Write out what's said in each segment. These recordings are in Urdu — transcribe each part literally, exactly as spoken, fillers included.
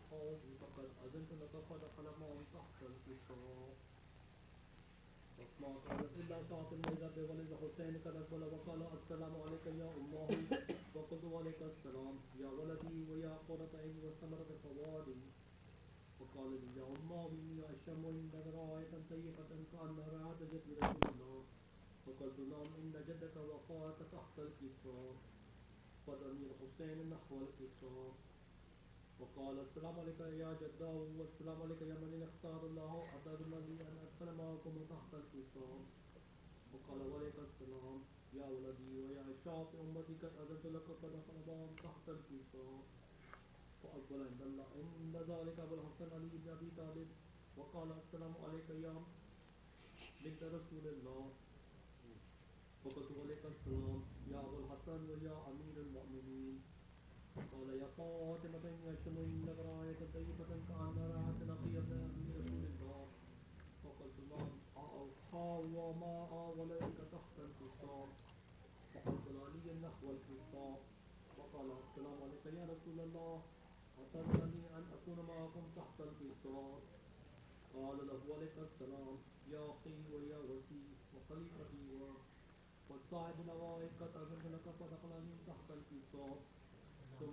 الحوض فقد أذنت لك فدخل معهم تحت الإسراء وما كانت إلا ساعة البيضاء بولد حسين قد أقبل وقال السلام عليك يا أمه وقلت وعليك السلام يا ولدي ويا قرة عيني وثمرة فؤادي وقال لي يا أمه إني أشم عندك رائحة طيبة كأنها رائحة جد رسول الله فقلت نعم إن جدك وقعك تحت الإسراء فدني الحسين نحو الإسراء وقال السلام عليك يا جداه والسلام عليك يا من اختار الله أتأذن لي أن أدخل معكم تحت الإسراء وقال وعليك السلام يا ولدي ويا شعب أمتي قد أذنت لك فدخل معهم تحت الإسراء فأقبل عند الله عند ذلك أبو الحسن علي بن أبي طالب وقال السلام عليك يا بنت رسول الله وقلت وعليك السلام يا أبو الحسن ويا أمير المؤمنين قال يا فاطمة إني أشم عندك رائحة طيبة كأنها رائحة نقية من رسول الله فقلت نعم وما ولدك تحت الإسراء فأقبل علي نحو الإسراء وقال السلام عليك يا رسول الله أتأذن أن أكون معكم تحت الإسراء قال له عليك السلام يا أخي ويا وسي وخليفتي وصاحب نوائك قد أذنت لك فدخل علي تحت الإسراء ثم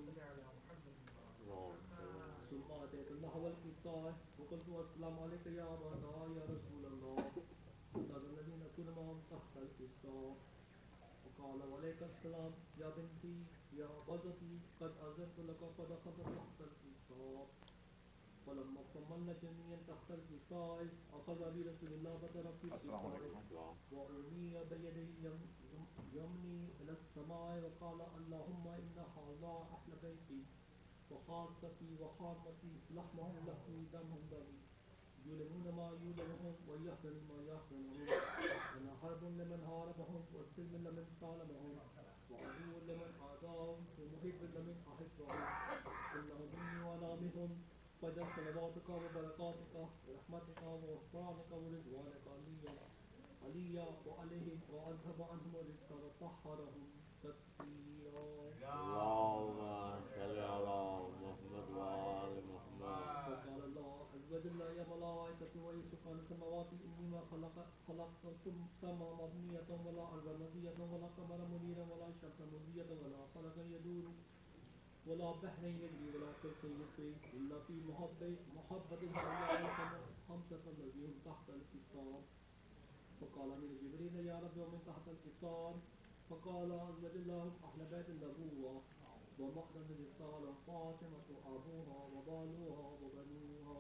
أتيت نحو الإسراء وقلت السلام عليك يا أبا يا رسول الله أتأذن أن أكون معهم تحت الإسراء وقال وعليك السلام يا بنتي يا غزتي قد أذنت لك فدخلت تحت الإسراء فلما كملنا جميعا تحت الإسراء أخذ أبي رسول الله بطرف الإسراء وأرمي بيده يمني إلى السماء وقال اللهم إن هذا أهل بيتي وخاصتي وحارمتي لحمهم لحمي دمهم دمي يؤلمون ما يؤلمهم ويحزن ما يحزنهم أنا حرب لمن هاربهم وسلم لمن سالمهم وعدو لمن عاداهم ومحب لمن أحبهم إنه مني وأنا منهم فجل صلواتك وبركاتك ورحمتك وغفرانك ورضوانك عليا عليا وعليهم وأذهب عنهم الرزق وطهرهم تطهيرا. اللهم صل على محمد وآل محمد. وقال الله عز وجل يا ملائكتي وسكان السماوات إني ما خلق خلقت السماء مبنية ولا أرض مبنية ولا قمر منيرا ولا شمس مضيئة ولا خلق يدور ولا بحر يجري ولا فلك يسري إلا في محبة محبة خمسة الذين تحت الإسراء. فقال من جبريل يا رب ومن تحت الإسراء فقال عز وجل أهل بيت النبوة ومقدم الرسالة فاطمة أبوها وبالوها وبنوها.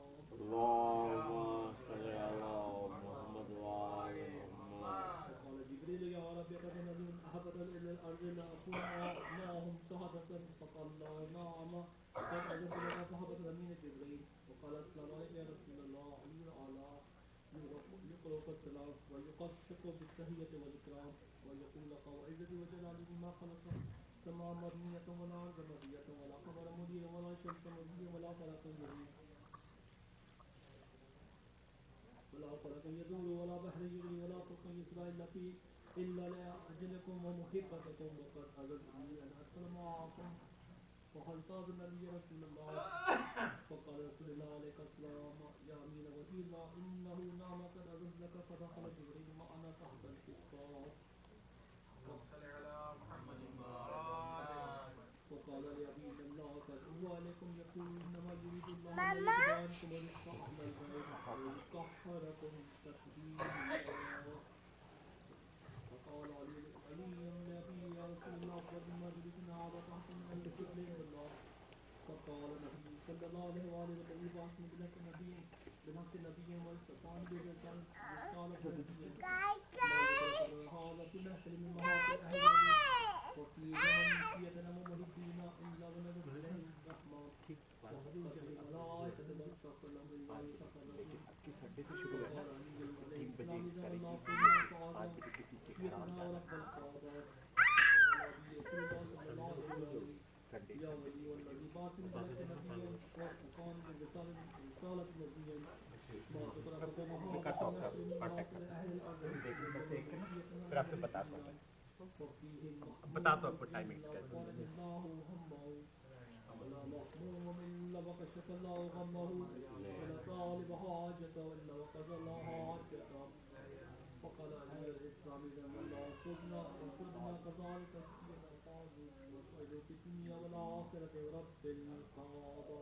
اللهم صل على محمد وآل محمد. فقال جبريل يا رب قد نزل أهبط إلى الأرض لأكون معهم شهادة فقال لا نعم قد أذنت لك فهبط من جبريل وقال السلام عليك يا رسول الله علي على يقرأ السلام ويقشق بالتحية والإكرام ويقول لك وعزتي وجلالي ما خلق السماء مبنية ولا أرض مبنية ولا قمر منير ولا شمس مبنية ولا فلك يدور ولا فلك يدور ولا بحر يجري ولا فلك يسرى إلا في إلا لأجلكم ومحبتكم وقد أذنتني أن أدخل معكم وهل تأذن لي يا رسول الله فقال رسول الله عليك السلام يا أمين وزيرا إنه نعم قد أذنت لك فدخل جبريل معنا تحت الإسراء وقال لأبي الله قد هو عليكم يقول إنما يريد الله أن يجعلكم ونصف أهل البيت ويطهركم تطهيرا. فقال علي لأبي يا رسول الله فلما جلسنا على تحت من الكفر الله فقال النبي صلى الله عليه وآله وسلم بعثني بلك نبي بلك نبي واستطاعني برسالة نبي هذا في محسن من محاصر أهل وفي زمن سيدنا محبين إلا ونبي الرحمن وحضور جميع الملائكة واستغفر لهم بالله تقرب وقال علي عليه السلام إذا الله في المعصى سيدنا ورب القادات صلى الله عليه وسلم يا ولي والذي باطن بلد نبيا وفقان برسالة نبيا ما تطرق محاضر نسل من محاصر أهل الأرض फिर आपसे बता दो बता दो आपको टाइमिंग ولا مخموم إلا بقش كشف الله غمه ولا طالب حاجته إلا وقضى الله حاجته فقال علي الإسلام إذا الله خذنا وخذنا كذلك سيدنا قاضي والخير في الدنيا والآخرة رب القضاء.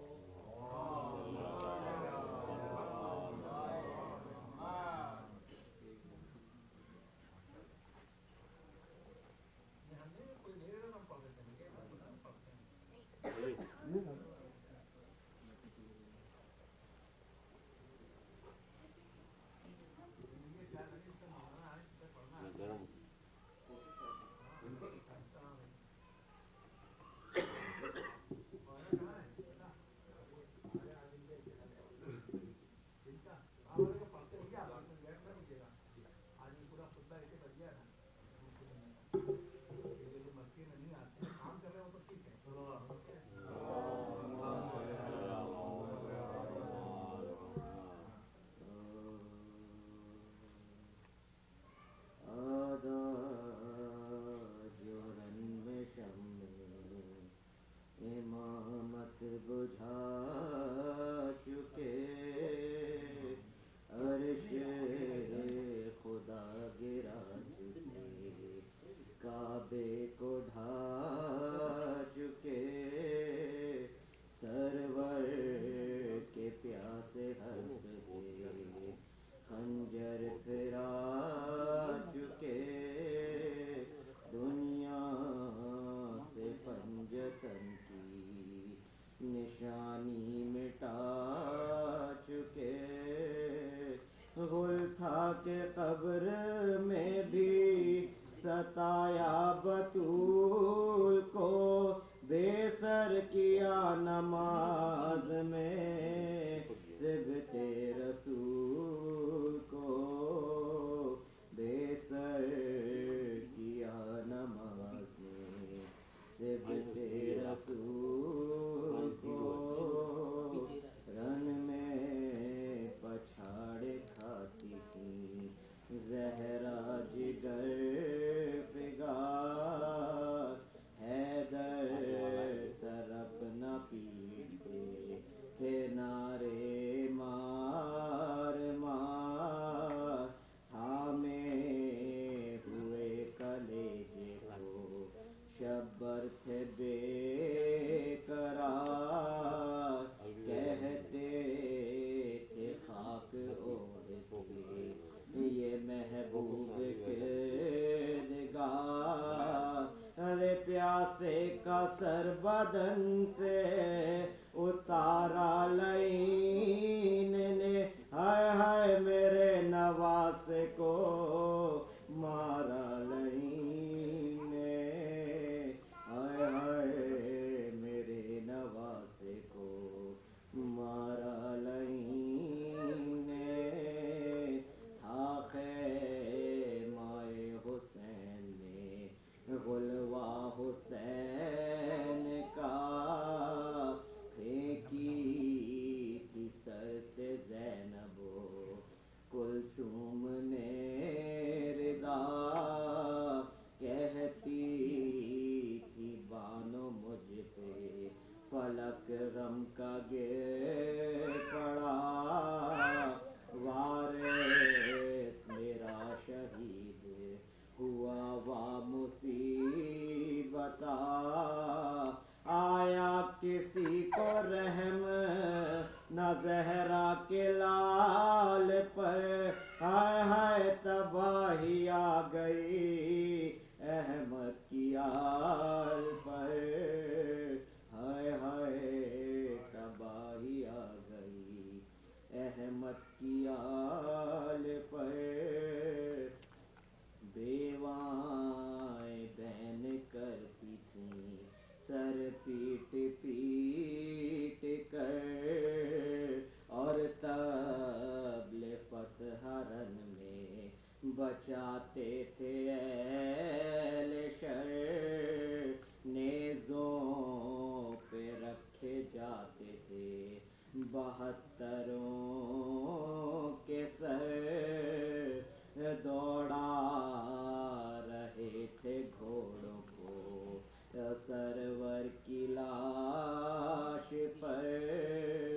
سرور کی لاش پر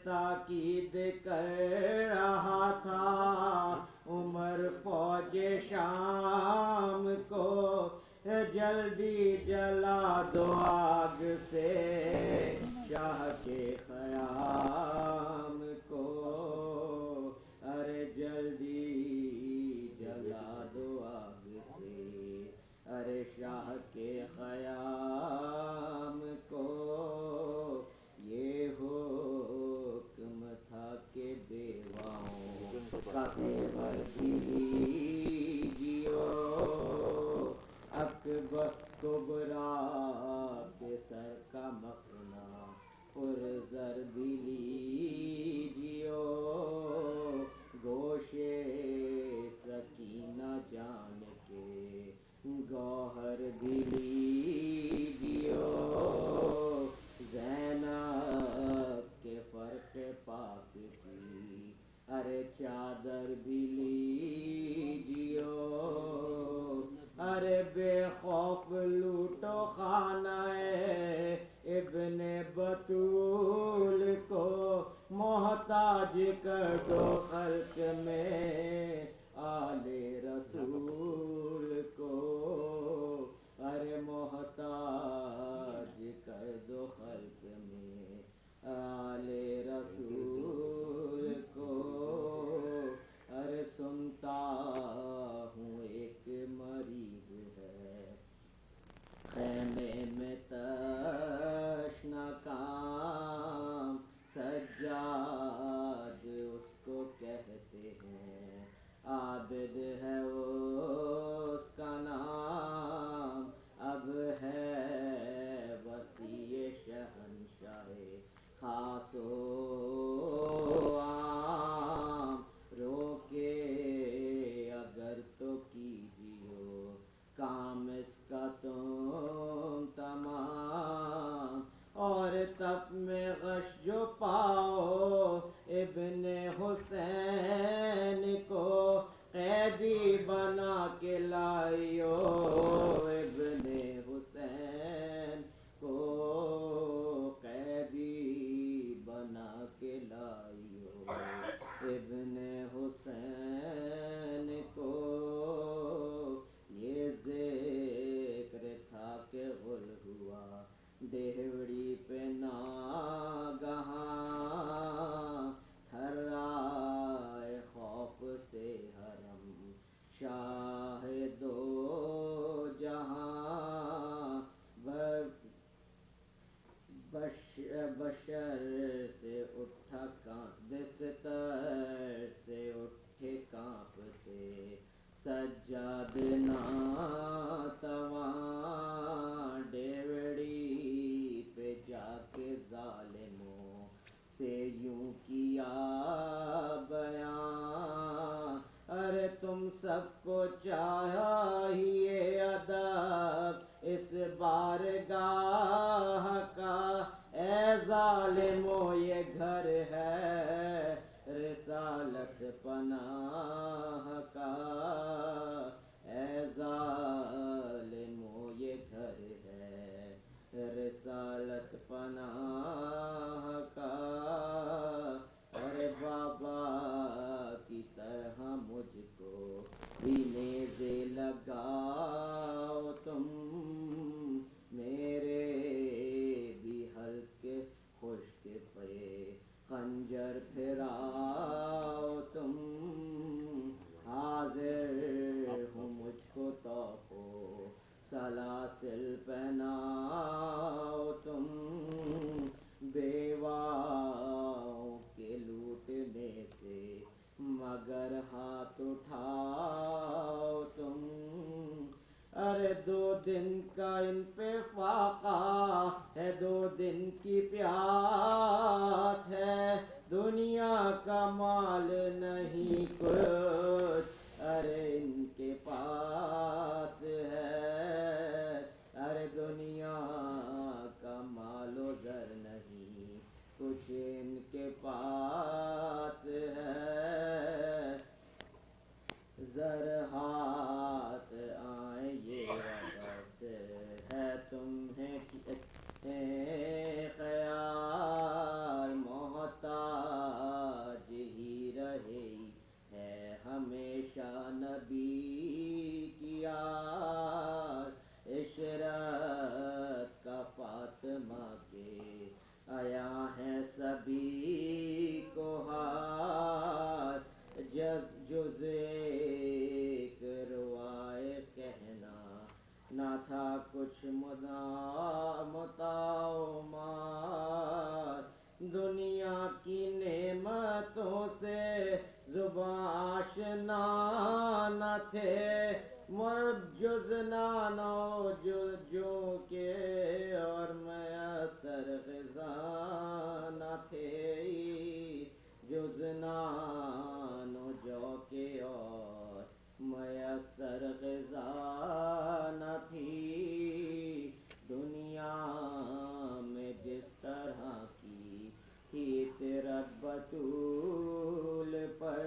تاکید کر رہا تھا عمر فوج شام کو جلدی جلا دو آگ سے شاہ کے خیام کو ارے جلدی جلا دو آگ سے ارے شاہ کے خیام کو یہ حکم تھا کہ بیواؤں کا تیور دیجیو اکبر کبرا کے سر کا مکھنا پرزر بھی لیجیو گوشے سکینہ جان کے گوہر بھی لیجیو زینب کے فرق پاک کی ارے چادر بھی لیجیو ارے بے خوف لوٹو خانہ ابن بطول کو محتاج کر دو خلق میں آل رسول کو ارے محتاج کر دو خلق میں آل رسول کو ارے سنتا ہوں ایک مریض ہے خیمے میں تشنا کام سجاد اس کو کہتے ہیں عابد ہے اس کا نام اب ہے وسیع شہنشاہ خاص و عام روکے اگر تو کیجیو کام اس کا تم تمام اور تب میں غش جو پاؤ ابن حسین کو قیدی بنا کے لائیو ابن حسین کو قیدی بنا کے لائیو ابن حسین کو یہ ذکر تھا کہ غل ہوا دیوڑی پہ ناگہاں تھرائے خوف سے حرم شاہ دو جہاں بشر سے اٹھا کانپ بستر سے اٹھے کانپتے سجاد ناتواں ڈیوڑی پہ جا کے ظالموں سے یوں کیا بیان ارے تم سب کو چاہیے ادب اس بارگاہ کا اے ظالموں یہ گھر ہے رسالت پناہ کا اے ظالموں یہ گھر ہے رسالت پناہ کا ارے بابا کی طرح مجھ کو بھی نیزے لگاؤ تم میرے بھی ہلکے خشک پہ خنجر پھراؤ تم حاضر ہوں مجھ کو توقو سلاسل پہناؤ تم بیواؤں کے لوٹنے سے مگر ہاتھ اٹھاؤ تم ارے دو دن کا ان پہ فاقہ ہے دو دن کی پیاس ہے دنیا کا مال نہیں کچھ ارے ان کے پاس ہے ارے دنیا کا مال و زر نہیں کچھ ان کے پاس ہے زر ہاتھ آئیں یہ بس ہے تمہیں خیال محتاج ماں کے آیا ہے سبھی کو ہار جز جز ایک روائے کہنا نہ تھا کچھ متاع مار دنیا کی نعمتوں سے زباں آشنا نہ تھے جز نانو جز جو کے اور میسر غذا نہ تھے جز نانو جو کے اور میسر غذا نہ تھی دنیا میں جس طرح کی تھی تیرت بطول پر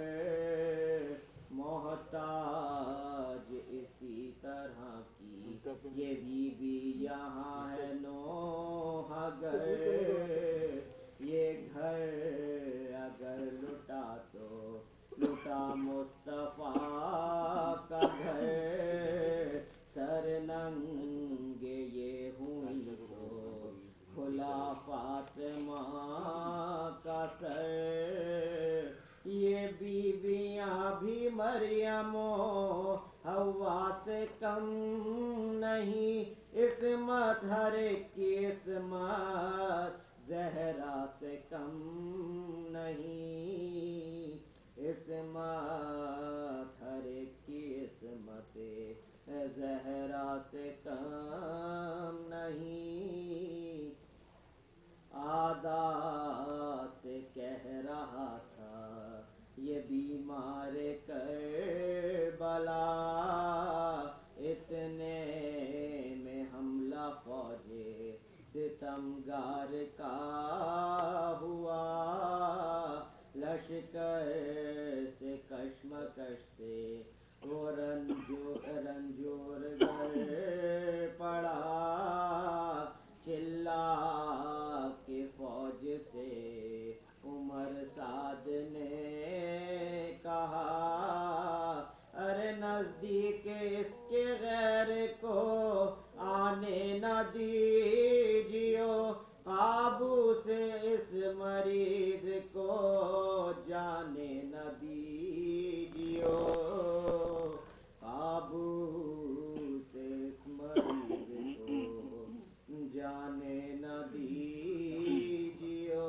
محتاج اسی طرح کی یہ بی بی یہاں ہے نوح گھر یہ گھر اگر لٹا تو لٹا مصطفیٰ کا گھر سر ننگے یہ ہوئی تو کھلا فاطمہ کا سر یہ بیویاں بھی مریم و حوا سے کم نہیں عصمت ہر ایک کی عصمت زہرا سے کم نہیں عصمت ہر ایک کی عصمت زہرا سے کم نہیں عادات سے کہہ رہا تھا یہ بیمار کربلا اتنے میں حملہ فوج ستمگار کا ہوا لشکر سے کشمکش سے وہ رنجور رنجور گر پڑا چلا کے فوج سے عمر سعد نے کہا ارے نزدیک اس کے غیر کو آنے نہ دیجیو قابو سے اس مریض کو جانے نہ دیجیو قابو سے اس مریض کو جانے نہ دیجیو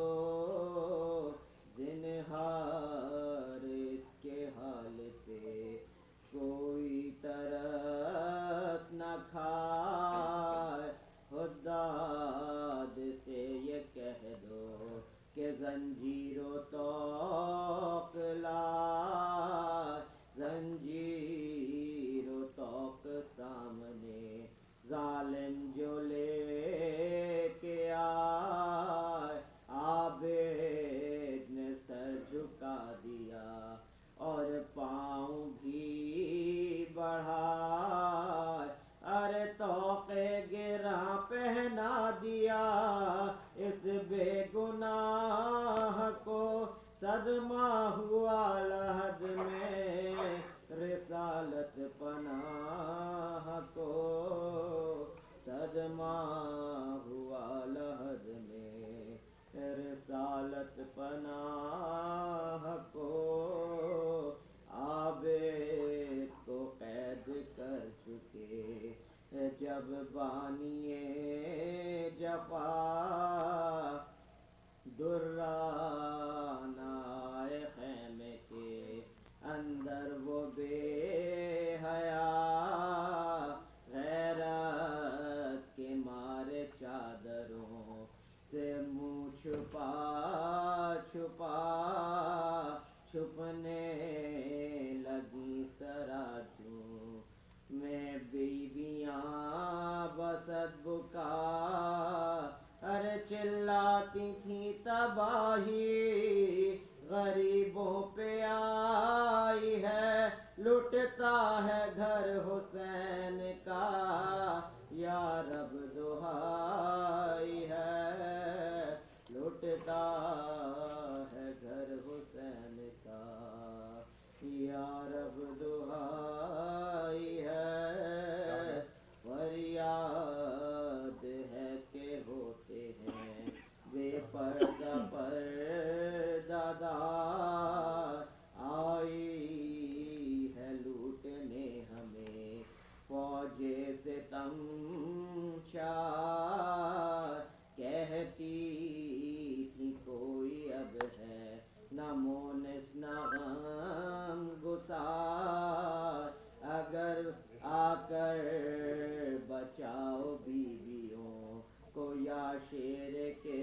زنہار اس کے حال پہ کوئی ترس نہ کھائے خداد سے یہ کہہ دو کہ زنجیر و طوق لائے زنجیر و طوق سامنے ظالم جو لے کے آئے عابد نے سر جھکا دیا اور پاؤں بھی بڑھائے ارے طوق گراں پہنا دیا اس بے گناہ کو صدمہ ہوا لحد میں رسالت پناہ کو صدمہ ہوا لحد میں رسالت پناہ کو عابد کو قید کر چکے جب بانیے جفا دران آئے خیمے کے اندر وہ بے حیا غیرت کے مارے چادروں سے منہ چھپا چھپا چھپنے لگی سراجوں میں بیویاں بسد بکا ارے چلاتی تھی تباہی غریبوں پہ آئی ہے لٹتا ہے گھر حسین کا یا رب دہائی ہے لٹتا ہے گھر حسین کا یا رب دہائی ہے فریاد ہے کہ ہوتے پردہ پردہ دار آئی ہے لوٹنے ہمیں فوج ستم شار کہتی تھی کوئی اب ہے نہ مونس نہ غم گسار اگر آ کر بچاؤ بیویوں کو یا شیر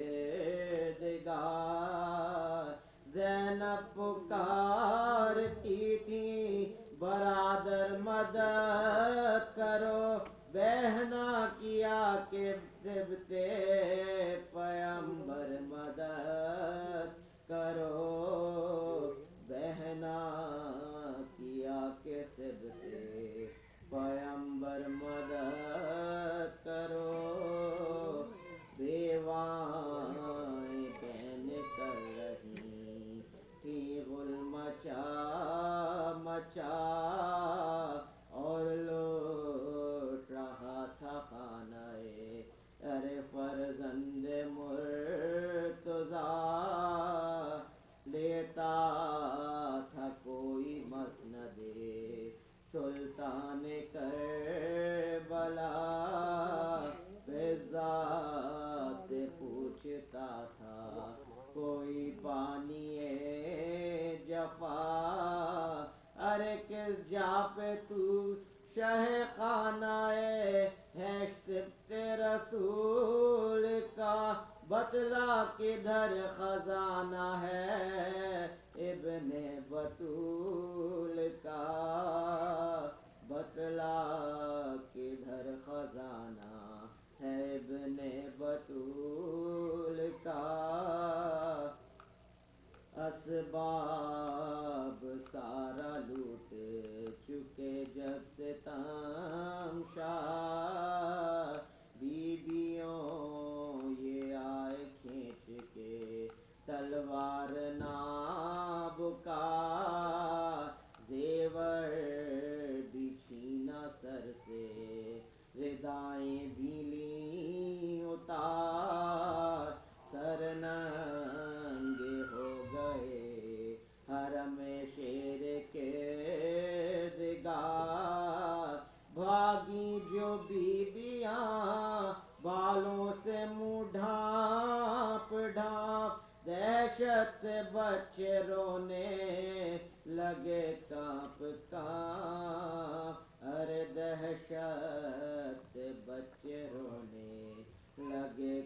کردگار زینب پکارتی تھی برادر مدد کرو بہنا کیا کہ سبتے پیمبر مدد کرو بہنا کیا کہ سبتے پیمبر مدد کرو بیوائیں بہن کر رہی تھی غل مچا مچا اور لوٹ رہا تھا خانہ ارے فرزند مرتضیٰ لیتا تھا کوئی مسند سلطان کربلا فضا سے پوچھتا تھا کوئی بانی جفا ارے کس جا پہ تو شہ خانہ ہے سبت رسول کا بتلا کدھر خزانہ ہے ابن بطول کا بتلا کدھر خزانہ ہے ابن بطول کا اسباب سارا لوٹ چکے جب سے تمشار بیویوں یہ آئے کھینچ کے تلوار نابکار زیور بھی چھینا سر سے ردائیں بھی لیں اتار سر ننگے ہو گئے حرم شیر کے دگار بھاگی جو بیویاں بالوں سے منہ ڈھانپ ڈھانپ دہشت سے بچے رونے لگے کانپ کانپ ارے دہشت سے بچے رونے لگے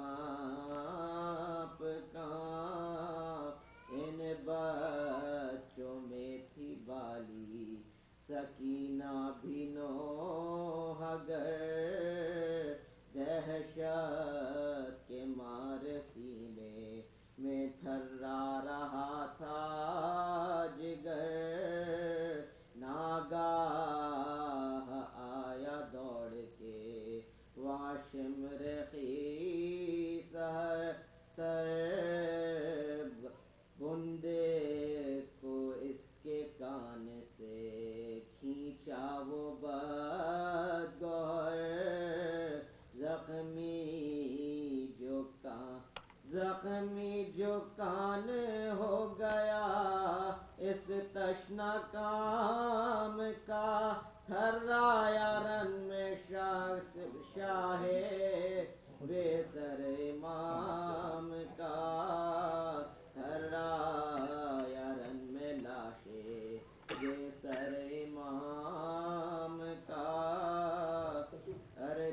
کانپ کانپ ان بچوں میں تھی بالی سکینہ بھی نوح گر دہشت کے مارے سینے میں تھرا رہا تھا جگر ناگاہ آیا دوڑ کے واشم رخی سر سر بندے کو اس کے کان سے کھینچا وہ بدگوہر زخمی جو کان زخمی جو کان ہو گیا اس تشنا کام کا تھرایا رن میں شاہ شاہ بے سر امام کا تھرایا رن میں لاشے بے سر امام کا ارے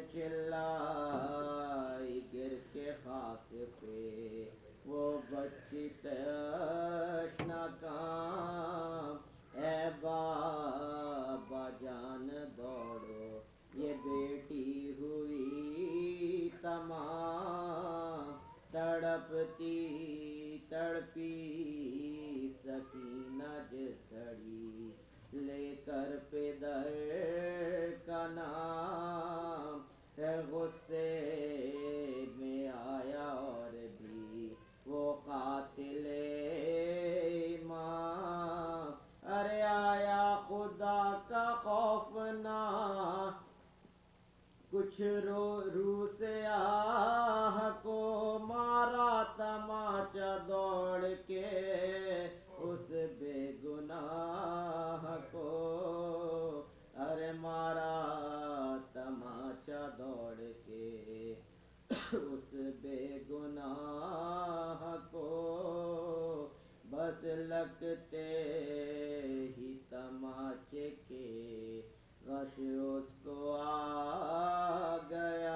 چلائی گر کے خاک پہ وہ بچی تشنا کام اے بابا جان دوڑو یہ بیٹی ہوئی تمام تڑپتی تڑپی سکینہ جس گھڑی لے کر پدر کا نام ہے غصے میں آیا اور بھی وہ قاتل امام ارے آیا خدا کا خوف نہ کچھ رو رو سے آہ کو مارا تھا گناہ کو بس لگتے ہی تماچے کے غش اس کو آ گیا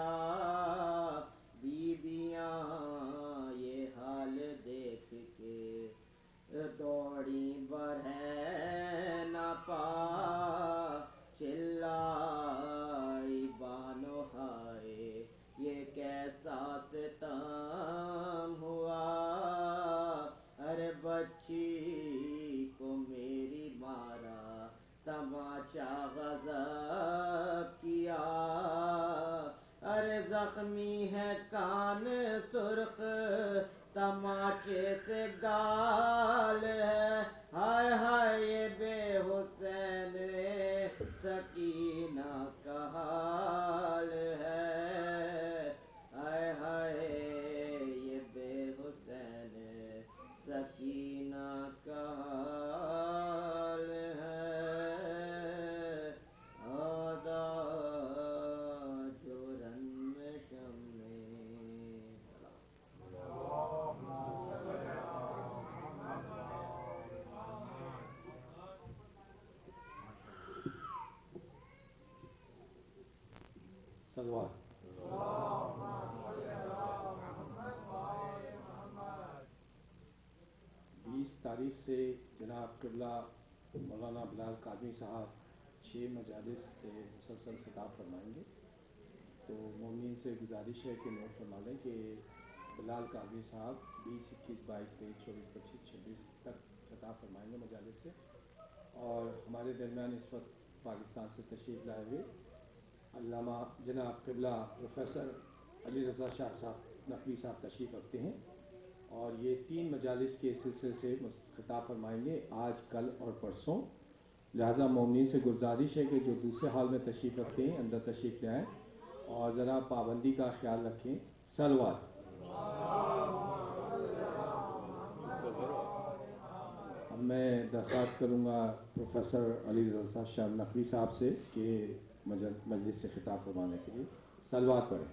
بیویاں یہ حال دیکھ کے دوڑی برہے نہ پا چلائی بانو ہائے یہ کیسا ستم ہوا ارے بچی کو میری مارا تماچا غضب کیا ارے زخمی ہے کان سرخ تماچے سے گال ہے ہائے ہائے یہ بے حسین سکینہ کا حال ہے ہائے ہائے یہ بے حسین سکینہ کا حال ہے آدھا جرن میں شمع سلوات بیس تاریخ سے جناب قبلہ مولانا بلال قادری صاحب چھ مجالس سے مسلسل خطاب فرمائیں گے، تو مومنین سے گزارش ہے کہ نوٹ فرما لیں کہ بلال قادری صاحب بیس اکیس بائیس تیئیس چوبیس پچیس چھبیس تک خطاب فرمائیں گے مجالس سے، اور ہمارے درمیان اس وقت پاکستان سے تشریف لائے ہوئے علامہ جناب قبلہ پروفیسر علی رضا شاہ صاحب نقوی صاحب تشریف رکھتے ہیں، اور یہ تین مجالس کے سلسلے سے خطاب فرمائیں گے آج کل اور پرسوں، لہٰذا مومنین سے گزارش ہے کہ جو دوسرے ہال میں تشریف رکھتے ہیں اندر تشریف لے آئیں اور ذرا پابندی کا خیال رکھیں۔ صلوات۔ اب میں درخواست کروں گا پروفیسر علی رضا شاہ نقوی صاحب سے کہ مجلس سے خطاب فرمانے کے لیے صلوات پڑھیں۔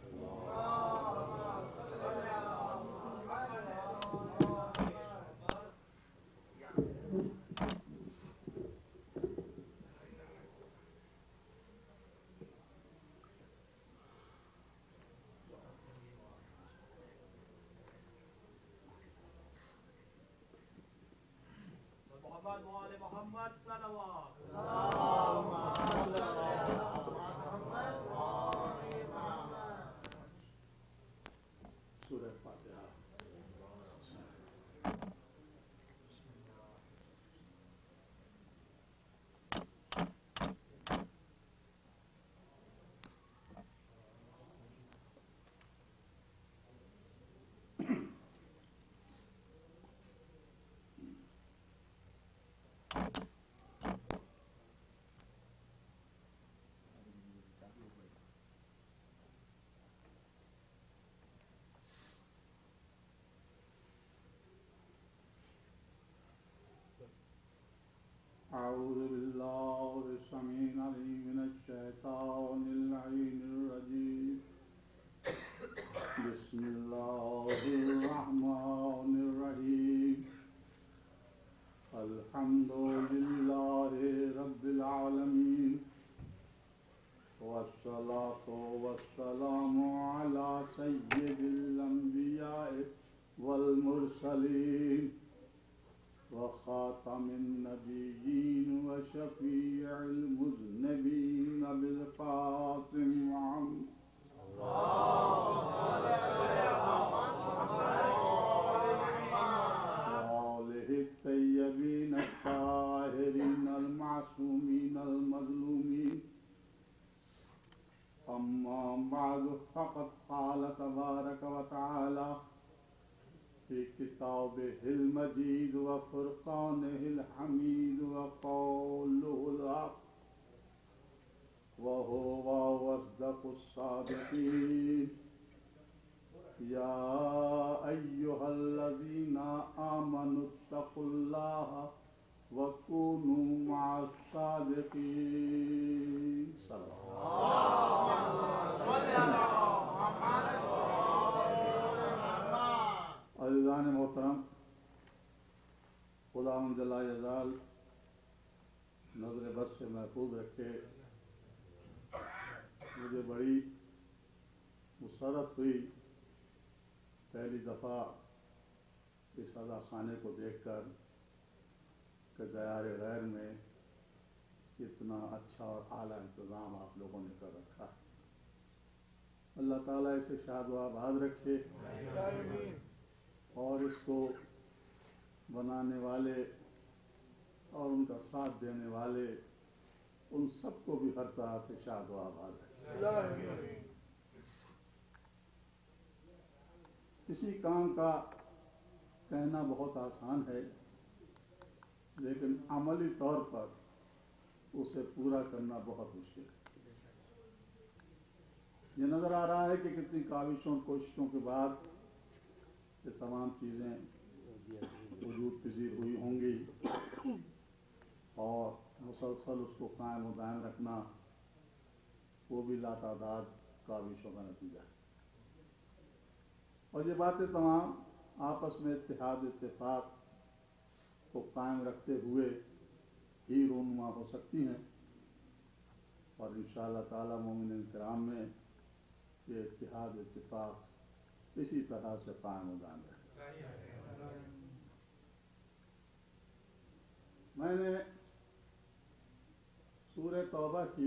سورہ فاتحہ۔ أعوذ بالله السميع العليم من الشيطان اللعين الرجيم بسم الله الرحمن الرحيم الحمد لله رب العالمين والصلاة والسلام على سيد الأنبياء والمرسلين وخاتم النبيين وشفيع المذنبين بالقاسم محمد وآله الطيبين الطاهرين المعصومين المظلومين أما بعد فقد قال تبارك وتعالى في كتابه المجيد وفرقانه الحميد وقوله الحق وهو أصدق الصادقين يا أيها الذين آمنوا اتقوا الله وكونوا مع الصادقين صلى الله عليه وسلم मोहतरम, खुदा जला जलाल नजर बस से महफूज रखे। मुझे बड़ी मुसरत हुई पहली दफ़ा इस अदा खाने को देखकर कि दयार गैर में इतना अच्छा और आला इंतज़ाम आप लोगों ने कर रखा है। अल्लाह ताला इसे शाद व आबाद रखे और इसको बनाने वाले और उनका साथ देने वाले उन सबको भी हर तरह से शाद व आबाद रखे। किसी काम का कहना बहुत आसान है, लेकिन अमली तौर पर उसे पूरा करना बहुत मुश्किल है। ये नज़र आ रहा है कि कितनी काविशों कोशिशों के बाद ये तमाम चीज़ें वजूद पजीर हुई होंगी और मुसलसल उसको कायम व दायम रखना वो भी लातादाद काविशों का नतीजा है। और ये बातें तमाम आपस में इत्तेहाद इत्तेफाक को कायम रखते हुए ही रूनुमा हो सकती हैं और इंशाअल्लाह ताला मोमिन किराम में ये इत्तेहाद इत्तेफाक इसी तरह से कायम हो जाएंगे। मैंने सूरह तौबा की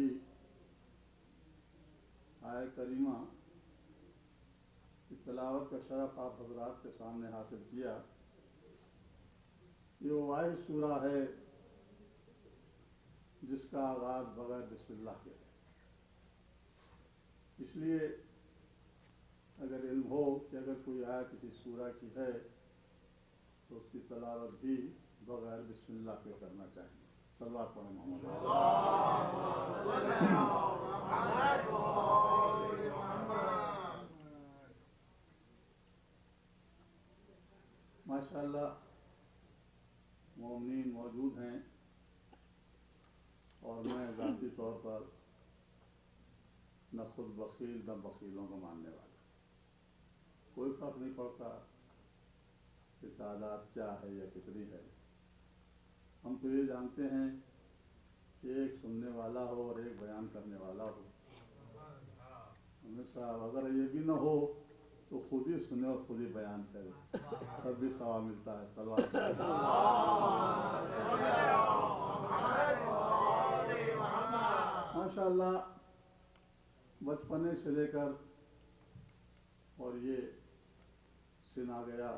आयत करीमा की तिलावत का शरफ आप हजरात के सामने हासिल किया। ये वो वाहिद सूरा है जिसका आगाज बगैर बिस्मिल्लाह के है। इसलिए अगर इल्म हो कि अगर कोई आयत किसी सूरा की है तो उसकी तिलावत भी बगैर बिस्मिल्लाह के करना चाहिए। सल्लल्लाहु अलैहि मोहम्मद। माशाअल्लाह मोमिनीन मौजूद हैं और मैं ज़ाती तौर पर न खुद बखील न बखीलों को मानने वाला। कोई फर्क नहीं पड़ता कि तादाद क्या है या कितनी है। हम तो ये जानते हैं कि एक सुनने वाला हो और एक बयान करने वाला हो। हमेशा अगर ये भी न हो तो खुद ही सुने और खुद ही बयान करे, तब भी सवाब मिलता है। सल्लल्लाहु अलैहि वसल्लम। माशाअल्लाह बचपने से लेकर और ये सिन आ गया,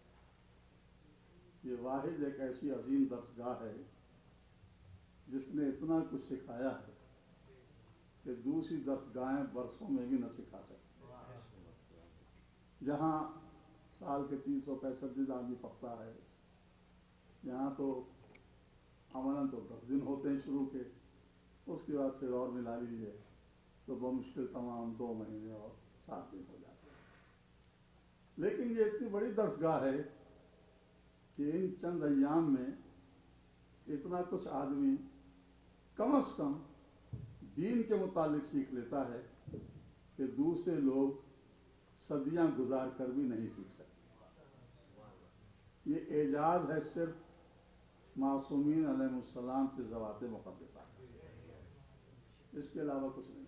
ये वाहिद एक ऐसी अजीम दर्सगाह है जिसने इतना कुछ सिखाया है कि दूसरी दर्सगाहें बरसों में भी न सिखा सकती। जहाँ साल के तीन सौ पैंसठ दिन आदमी पकता है, यहाँ तो अमलन तो दस दिन होते हैं शुरू के, उसके बाद फिर और मिला लीजिए तो बमुश्किल तमाम दो महीने और सात दिन हो जाते हैं। लेकिन ये इतनी बड़ी दर्सगाह है कि इन चंद अय्याम में इतना कुछ आदमी कम अज कम दीन के मुतालिक सीख लेता है कि दूसरे लोग सदियां गुजार कर भी नहीं सीख सकते। ये एजाज है सिर्फ मासूमीन अलैहिस्सलाम से ज़वाते मुक़द्दसा, इसके अलावा कुछ नहीं।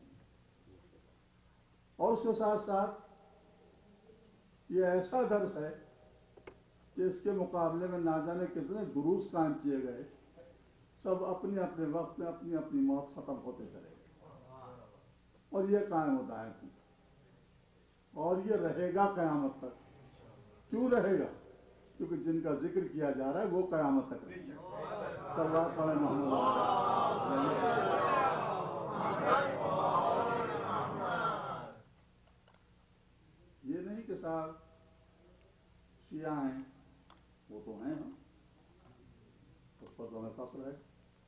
और उसके साथ साथ ये ऐसा दर्स है कि इसके मुकाबले में ना जाने कितने दुरूस कायम किए गए, सब अपने अपने वक्त में अपनी अपनी मौत खत्म होते चले गए और ये कायम होता है और ये रहेगा क़यामत तक। क्यों रहेगा? क्योंकि जिनका जिक्र किया जा रहा है वो क़यामत तक रहेगा। सल्लल्लाहु अलैहि मोहम्मद। ये नहीं कि साहब शिया हैं, वो तो हैं हम, उस पर तो हमें फख्र है।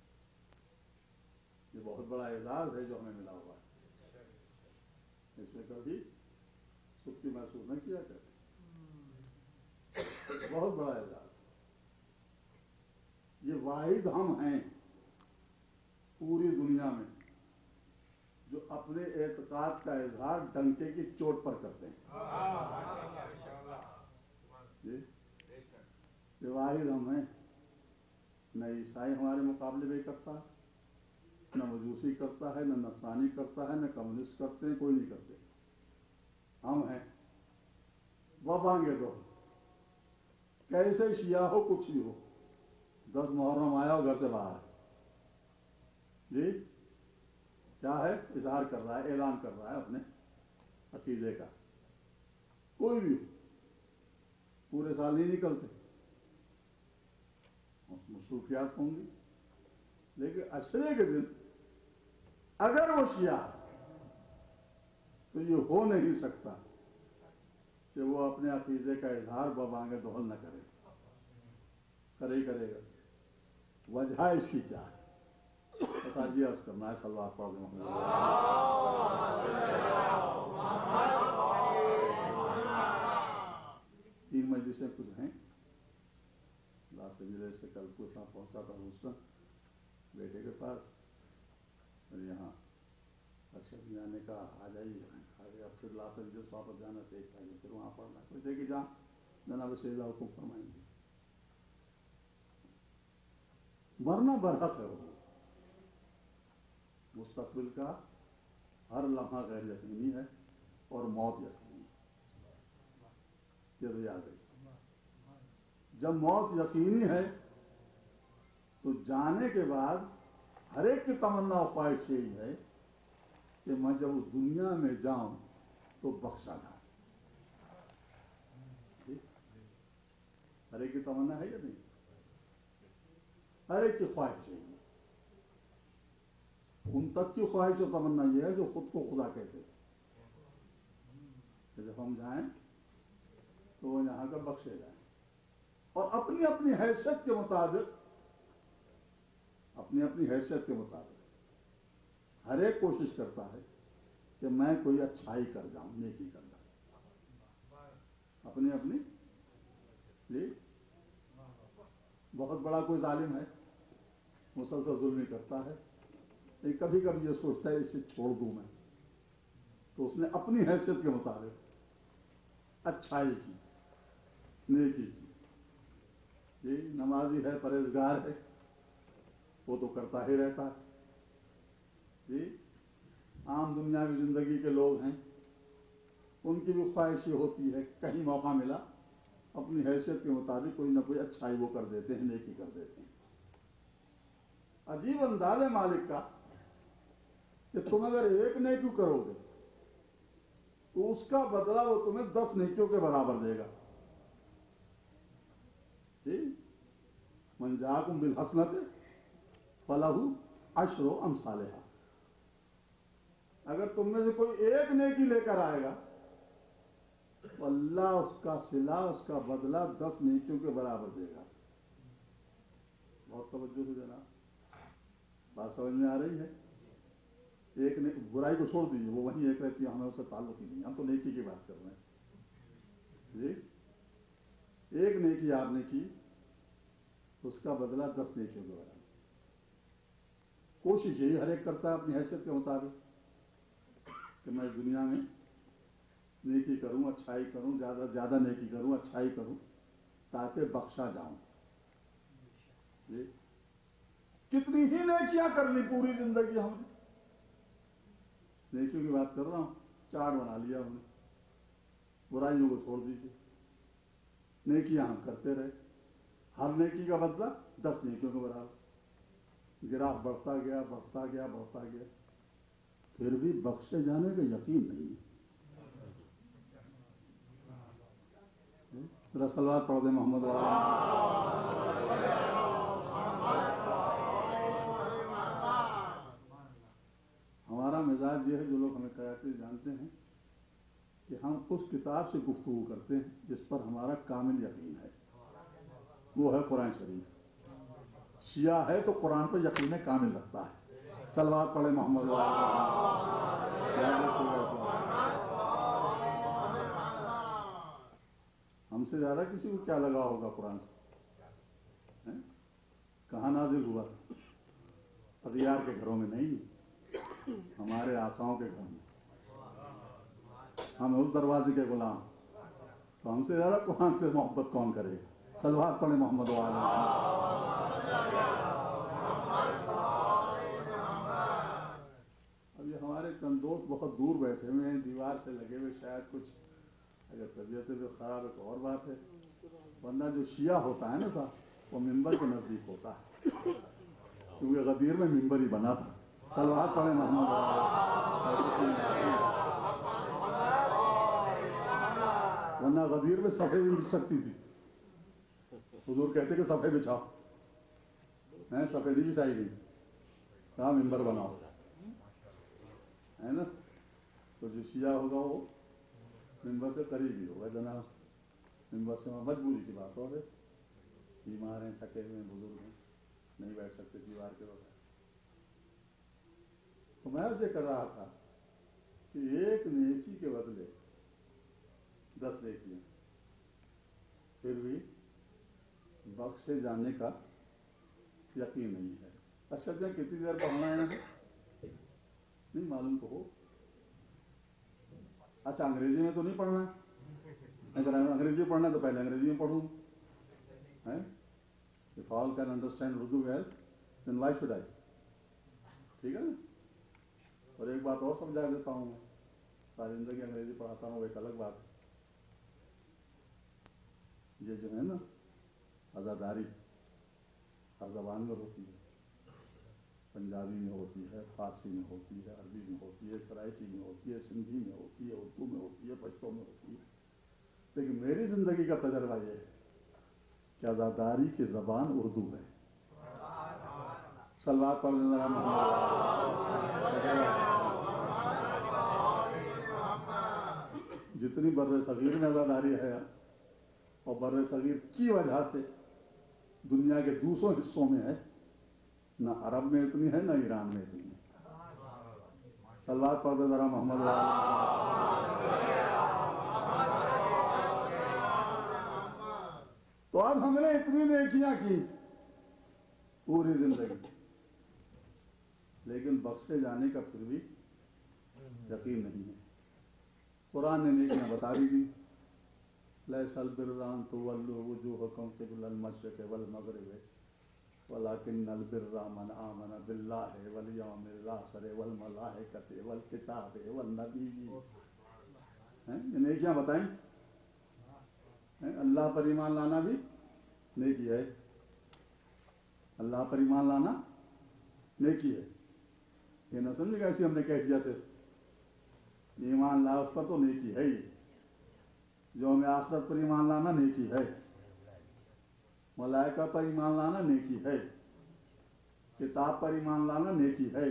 ये बहुत बड़ा एजाज है जो हमें मिला हुआ है, इसमें कभी सुस्ती महसूस नहीं किया करते। बहुत बड़ा एजाज। ये वाहिद हम हैं पूरी दुनिया में जो अपने एतकाद का इजहार डंके की चोट पर करते हैं। ये कि वाहिद हम हैं, न ईसाई हमारे मुकाबले में करता है, न मजूसी करता है, न नसरानी करता है, न कम्युनिस्ट करते हैं, कोई नहीं करते। हम हैं, वबांगे दो, कैसे शिया हो कुछ भी हो, दस मुहर्रम आया हो घर से बाहर जी, क्या है, इजहार कर रहा है, ऐलान कर रहा है अपने अकीदे का, कोई भी हो, पूरे साल नहीं निकलते, मसरूफियात होंगी, लेकिन अशरे के दिन अगर वो शिया तो ये हो नहीं सकता कि वो अपने अकीदे का इजहार बबांगे दोहल न करे, करे ही करेगा। वजह इसकी क्या है? बस आज ये अर्ज करना है, सलवात पढ़ दें। तीन मजलिसें कुछ हैं, लॉस एंजलिस से कल कुछ पहुंचा था ह्यूस्टन बेटे के पास, और यहाँ अक्षर जाने का आ जाइए, आगे अब फिर लॉस एंजलिस वापस जाना तेज चाहिए, फिर वहाँ पढ़ना, कोई देखिए जहाँ जनाब शेजा हुकुम फरमाएंगे। मरना बरहक है, वो मुस्तकबिल का हर लम्हा गैर यकीनी है और मौत यकीनी है, ये तो याद रखिए। जब मौत यकीनी है तो जाने के बाद हर एक की तमन्ना और ख्वाहिश यही है कि मैं जब उस दुनिया में जाऊं तो बख्शा जाए। हर एक की तमन्ना है या नहीं? हर एक की ख्वाहिश यही है। उन तक की ख्वाहिश और तमन्ना यह है जो खुद को खुदा कहते हैं कि जब हम जाएं तो वो यहां का बख्शे जाएं, और अपनी अपनी हैसियत के मुताबिक अपनी अपनी हैसियत के मुताबिक हर एक कोशिश करता है कि मैं कोई अच्छाई कर जाऊं, नेकी कर जाऊं, अपनी अपनी। जी, बहुत बड़ा कोई जालिम है, मुसलसल जुल्म करता है, लेकिन कभी कभी ये सोचता है इसे छोड़ दूं मैं, तो उसने अपनी हैसियत के मुताबिक अच्छाई की, नेकी की। जी, नमाजी है, परहेजगार है, वो तो करता ही रहता है। जी, आम दुनियावी जिंदगी के लोग हैं, उनकी भी ख्वाहिश ये होती है कहीं मौका मिला अपनी हैसियत के मुताबिक कोई ना कोई अच्छाई वो कर देते हैं, नेकी कर देते हैं। अजीब अंदाज है मालिक का कि तुम अगर एक नेकी करोगे तो उसका बदला वो तुम्हें दस नेकियों के बराबर देगा। मन जाकुम बिल हसनत फलहु अशरो अमसालेहा। अगर तुम में से कोई एक नेकी लेकर आएगा तो अल्लाह उसका सिला, उसका बदला दस नेकियों के बराबर देगा। बहुत तवज्जो से देना, बात समझ में आ रही है? एक ने बुराई को छोड़ दीजिए, वो वहीं एक रहती है, हमें उससे ताल्लुक ही नहीं, हम तो नेकी की बात कर रहे हैं। जी, एक नेकी आपने की तो उसका बदला दस नेकियों के बराबर। कोशिश यही हर एक करता है अपनी हैसियत के मुताबिक कि मैं दुनिया में नेकी करूं, अच्छाई करूं, ज्यादा ज्यादा नेकी करूं, अच्छाई करूं, ताकि बख्शा जाऊं। जी, कितनी ही नेकियां कर ली पूरी जिंदगी हमने, नेकियों की बात कर रहा हूं, चार्ट बना लिया हमने, बुराइयों को छोड़ दीजिए, नेकियां हम करते रहे, हर नेकी का बदला दस नेकियों के बराबर। गिराफ बढ़ता गया, बढ़ता गया, बढ़ता गया, फिर भी बख्शे जाने का यकीन नहीं। जरा सलवात पढ़ दे मोहम्मद वाला। हमारा मिजाज ये है, जो लोग हमें कहते जानते हैं, कि हम उस किताब से गुफ्तगू करते हैं जिस पर हमारा कामिल यकीन है, वो है कुरान शरीफ। शिया है तो कुरान पर यकीन कामिल रखता है। सलवात पढ़े मोहम्मद वाला। हमसे ज्यादा किसी को क्या लगा होगा कुरान से? कहाँ नाजिल हुआ? अदियार के घरों में नहीं, हमारे आकाओं के घर में। हम उस दरवाजे के गुलाम, तो हमसे ज्यादा कुरान से मोहब्बत कौन करेगा? सलवात पढ़े मोहम्मद वाले। अब ये हमारे चंद दोस्त बहुत दूर बैठे हुए हैं, दीवार से लगे हुए, शायद कुछ अगर तबीयत तो खराब है तो और बात है, वरना जो शिया होता है ना साहब, वो मिंबर के नजदीक होता है, क्योंकि गदीर में मिंबर ही बना था। सलवात पढ़े मोहम्मद वाले, वरना गदीर में सफे भी बिछ सकती थी। हुजूर कहते कि सफे बिछाओ, हैं सफे नहीं बिछाई गई, कहाँ मिंबर बनाओ, है ना। तो जो शिया होगा वो मिंबर से करीब ही होगा जनाब, मिंबर से मजबूरी की बात हो रही, बीमार हैं, थके हुए हैं, बुजुर्ग हैं, नहीं बैठ सकते दीवार के बगैर। तो मैं उसे कर रहा था कि एक नेकी के बदले दस नेकियां, फिर भी बख्शे जाने का यकीन नहीं है। अशद में कितनी देर पढ़ना है नहीं मालूम तो हो। अच्छा, अंग्रेजी में तो नहीं पढ़ना है, अगर अंग्रेजी में पढ़ना है तो पहले अंग्रेजी में पढ़ूँ, है। If all can understand Urdu well, then why should I? ठीक है ना। और एक बात और समझा देता हूँ, मैं सारी जिंदगी अंग्रेजी पढ़ाता हूँ, एक अलग बात है। ये जो है ना आज़ादारी हर जबान में होती है, पंजाबी में होती है, फारसी में होती है, अरबी में होती है, सराइकी में होती है, सिंधी में होती है, उर्दू में होती है, पश्तो में होती है। लेकिन मेरी जिंदगी का तजर्बा ये है कि आज़ादारी की जबान उर्दू है। सलवात पढ़ लेना। जितनी बर्रे सगीर में आज़ादारी है और बर्रे सगीर की वजह से दुनिया के दूसरों हिस्सों में है, ना अरब में इतनी है, ना ईरान में इतनी है। सलवात पढ़ दे जरा मोहम्मद वाले। तो अब हमने इतनी नेकियां की पूरी जिंदगी, लेकिन बख्शे जाने का फिर भी यकीन नहीं है। कुरान ने नेकियां बता भी दी, लैसल बिर्रान तुवल्लु वुजूहकुम क़िबलल मशरिक़ वल मग़रिब वलाकिन्नल बिर्रा मन आमन बिल्लाहि वल यौमिल आखिर वल मलाइकति वल किताबि वल नबिय्यीन। हैं ये नेकियां बताई, अल्लाह पर ईमान लाना भी नेकी है, अल्लाह पर ईमान लाना नेकी है। ये न समझेगा ऐसी हमने कह दिया सिर्फ ईमान ला उस पर तो नेकी है ही, जो हमें आखिरत पर ईमान लाना नेकी है, मलाइका पर ईमान लाना नेकी है, किताब पर ईमान लाना नेकी है,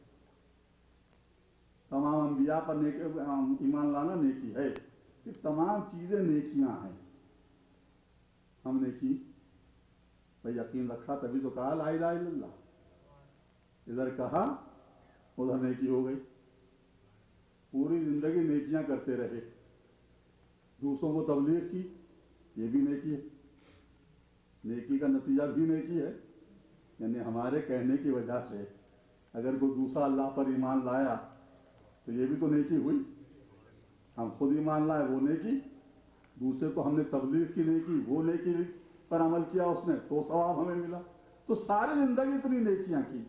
तमाम अंबिया पर ईमान लाना नेकी है। ये तमाम चीजें नेकियां हैं। हमने की भाई, यकीन रखा तभी तो कहा ला इलाहा इल्लल्लाह, इधर कहा उधर नेकी हो गई। पूरी जिंदगी नेकियां करते रहे, दूसरों को तबलीग की, ये भी नेकी है, नेकी का नतीजा भी नेकी है। यानी हमारे कहने की वजह से अगर कोई दूसरा अल्लाह पर ईमान लाया तो ये भी तो नेकी हुई। हम खुद ईमान लाए वो नेकी, दूसरे को हमने तबलीग की नेकी, वो नेकी पर अमल किया उसने तो सवाब हमें मिला। तो सारी जिंदगी इतनी नेकियां की,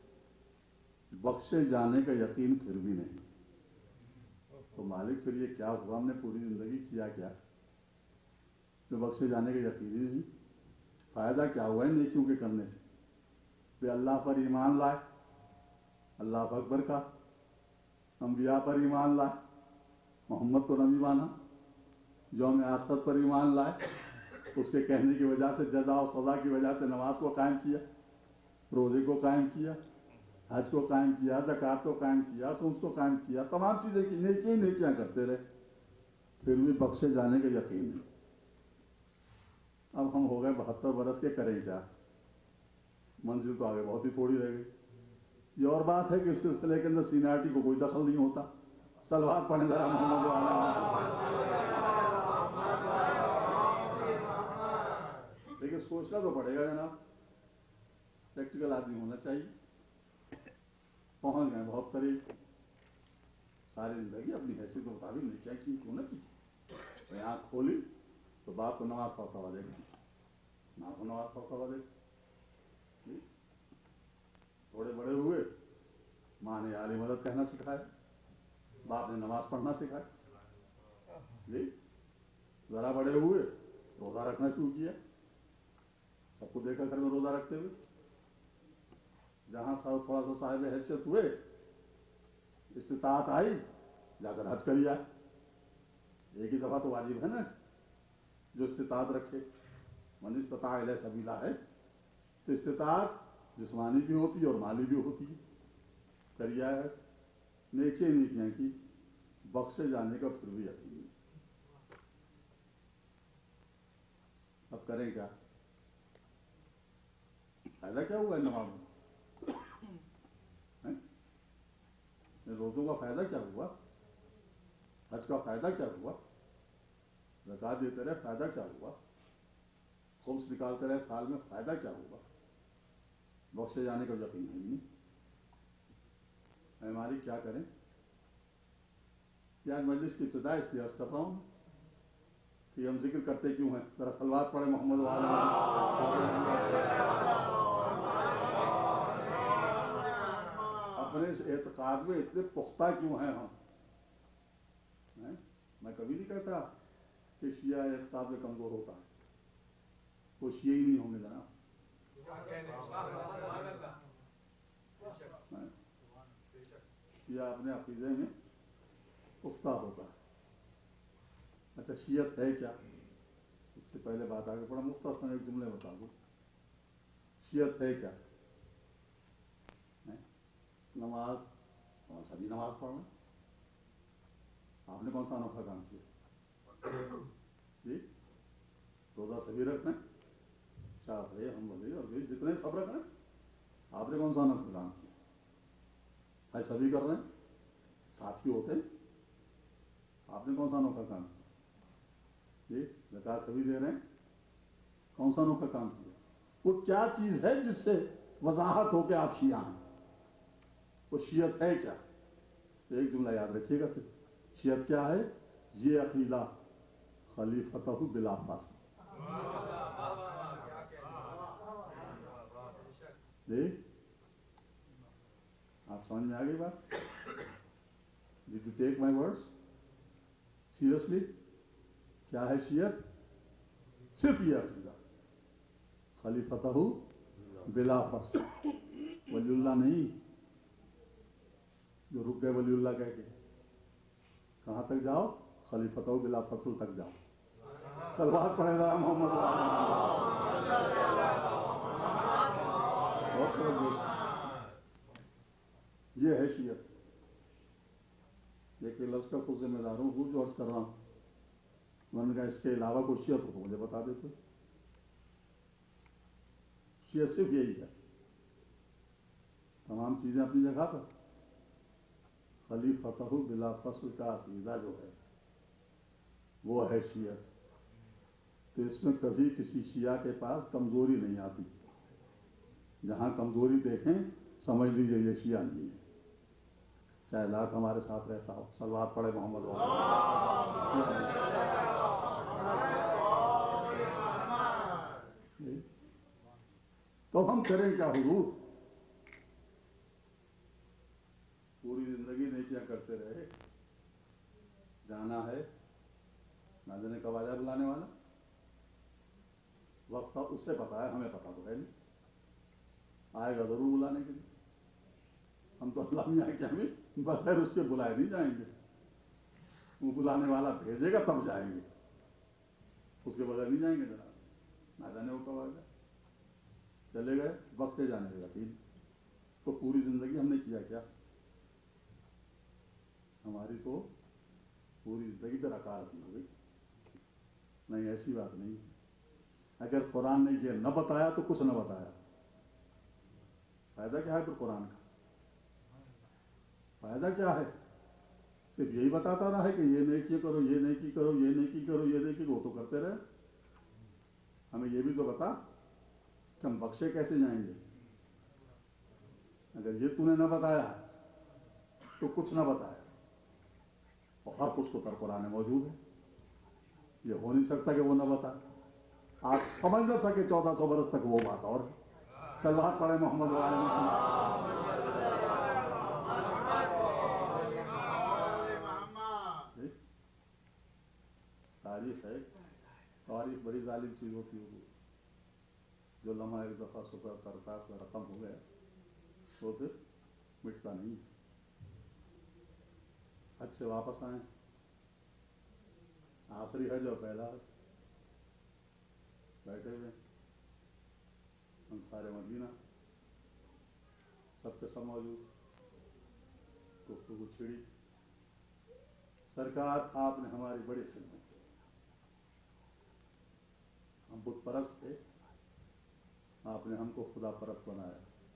बख्शे जाने का यकीन फिर भी नहीं। तो मालिक फिर ये क्या हुआ, हमने पूरी जिंदगी किया क्या तो बख्शे जाने का यकीन ही नहीं। फायदा क्या हुआ है नेकियों के करने से? वे अल्लाह पर ईमान लाए, अल्लाह अकबर का, अंबिया पर ईमान लाए, मोहम्मद को नबी माना, यौम आखिरत पर ईमान लाए, उसके कहने की वजह से जजा और सजा की वजह से नमाज को कायम किया, रोजे को कायम किया, हज को कायम किया, ज़कात को कायम किया, सूद को कायम किया, तमाम चीजें की, नेकी नेकियां करते रहे, फिर भी बख्शे जाने का यकीन नहीं। अब हम हो गए बहत्तर बरस के, करें क्या? मंजिल तो आगे बहुत ही थोड़ी रह गई। ये और बात है कि इस सिलसिले के अंदर सीनियरिटी को कोई दखल नहीं होता। सलवात पढ़े जरा मोहम्मद वाला। लेकिन सोचना तो पड़ेगा जनाब, प्रैक्टिकल आदमी होना चाहिए। पहुंच गए बहुत करीब, सारी जिंदगी अपनी हैसियत के मुताबिक नहीं क्या की क्यों ना की, तो आँख खोली तो बाप को नमाज पढ़ता हुआ देखा, ना तो नमाज पढ़ता हुआ देख, थोड़े बड़े हुए, माँ ने आली मदद कहना सिखाया, बाप ने नमाज पढ़ना सिखाया जी। जरा बड़े हुए रोजा रखना शुरू किया, सबको देखा घर में रोजा रखते हुए। जहां सब थोड़ा सा साहिब हैसियत हुए, इस्तिताअत आई, जाकर हज कर आए। एक ही दफा तो वाजिब है ना, जो इस्तिताअत रखे। मन इस्तिताअ इलैहि सबीला है, तो इस्तिताअत जिस्मानी भी होती है और माली भी होती है। करिया है, नेकियां नेकियां की, बख्शे जाने का फिर भी यकीन नहीं। अब करें क्या? फायदा क्या हुआ इन नमाजों में? रोजों का फायदा क्या हुआ? हज का फायदा क्या हुआ? ज़कात देते रहे, फायदा क्या हुआ? खुम्स निकालते रहे साल में, फायदा क्या हुआ? बख्शे जाने का यकीन है नहीं। हमारी क्या करें? यार मजलिस की इब्तिदा इसलिए अर्ज कर रहा हूं कि हम जिक्र करते क्यों हैं। जरा सलवात पढ़े मोहम्मद वाले। अपने इस एतकाद में इतने पुख्ता क्यों हैं हम? है? मैं कभी नहीं कहता कि शिया एतकाद में कमजोर होता है, वो शिया ही नहीं होंगे जनाब। शिया अपने अकीदे में पुख्ता होता है। अच्छा, शियत है क्या? इससे पहले बात आगे बड़ा मुख्तसर एक जुमले बता दूं। शियत है क्या? है? नमाज, कौन सा भी नमाज पढ़ना। आपने कौन सा अनोखा काम किया जी? रोजा सभी रखना, शाफी हम्बली और भी जितने सब रखना, आपने कौन सा अनोखा काम किया? भाई सभी कर रहे हैं, साथी होते हैं, आपने कौन सा अनोखा काम किया जी? ज़कात सभी दे रहे हैं, कौन सा अनोखा काम किया? वो क्या चीज है जिससे वजाहत हो के आप शिया हैं? वो शियत है क्या? तो एक जुमला याद रखिएगा सिर्फ, शियत क्या है? ये अकीदा खलीफतहु बिला फासिल। देख, आप समझ में आ गई बात? Did you take my words seriously? क्या है शियत? सिर्फ ये अकीदा खलीफतहु बिला फासिल। वलीउल्लाह नहीं, जो रुक गए वलीउल्लाह कह के। कहां तक जाओ? खलीफतहु बिला फासिल तक जाओ। सलवात पढ़ेगा मोहम्मद। ये है शियत। एक लफ्ज का खुद जिम्मेदार हूं जो अर्ज कर रहा हूं। मैंने कहा इसके अलावा कोई शियत हो तो मुझे बता देते। शियत सिर्फ यही है, तमाम चीजें अपनी जगह पर। खलीफतहु बिला फस्ल का अकीदा जो है वो है शियत। तो इसमें कभी किसी शिया के पास कमजोरी नहीं आती। जहां कमजोरी देखें समझ लीजिए ये शिया नहीं है, चाहे लाख हमारे साथ रहता हो। सलवात पढ़े मोहम्मद। तो हम करें क्या हुजूर? पूरी जिंदगी नेकियां करते रहे, जाना है ना जाने कब आ जाए बुलाने वाला। वक्त उससे पता है, हमें पता तो है नहीं। आएगा जरूर बुलाने के लिए। हम तो अल्लाह मियां के हमें बगैर उसके बुलाए नहीं जाएंगे। वो बुलाने वाला भेजेगा तब जाएंगे, उसके बगैर नहीं जाएंगे। जनाब ना जाने वो कब आएगा। चले गए, वक्त से जाने का यकीन। तो पूरी जिंदगी हमने किया क्या? हमारी तो पूरी जिंदगी पर अकालत हो गई। नहीं, ऐसी बात नहीं। अगर कुरान ने ये न बताया तो कुछ न बताया। फायदा क्या है फिर कुरान का? फायदा क्या है? सिर्फ यही बताता रहा है कि ये नेकी करो, ये नेकी करो, ये नेकी करो, ये नेकी वो तो करते रहे। हमें ये भी तो बता कि हम बख्शे कैसे जाएंगे। अगर ये तूने न बताया तो कुछ न बताया, और हर कुछ तो कर कुरान में मौजूद है। ये हो नहीं सकता कि वो न बताए। आप समझ न सके चौदह सौ बरस तक वो बात और सलवात पढ़े मोहम्मद वाले तारीख है। तारीख बड़ी जालिम चीज होती होगी, जो लम्हा एक दफा सुबह करता है रकम हो गया तो फिर मिटता नहीं। अच्छे वापस आए, आखिरी है जो पहला है, बैठे हुए अंसार मदीना सबके सब मौजूद, गुफ्तगू छिड़ी। सरकार आपने हमारी बड़ी खिदमत की, हम बुत परस्त थे, आपने हमको खुदा परस्त बनाया।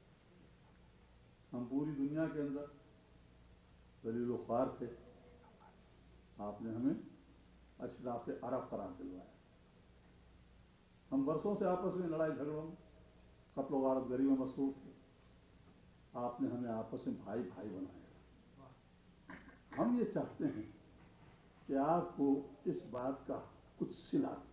हम पूरी दुनिया के अंदर दलील ख्वार थे, आपने हमें अशराफ अरब करार दिलवाया। हम वर्षों से आपस में लड़ाई झगड़ों में कत्ल वारत गरी में मसरूफ थे, आपने हमें आपस में भाई भाई बनाया। हम ये चाहते हैं कि आपको इस बात का कुछ सिला दें।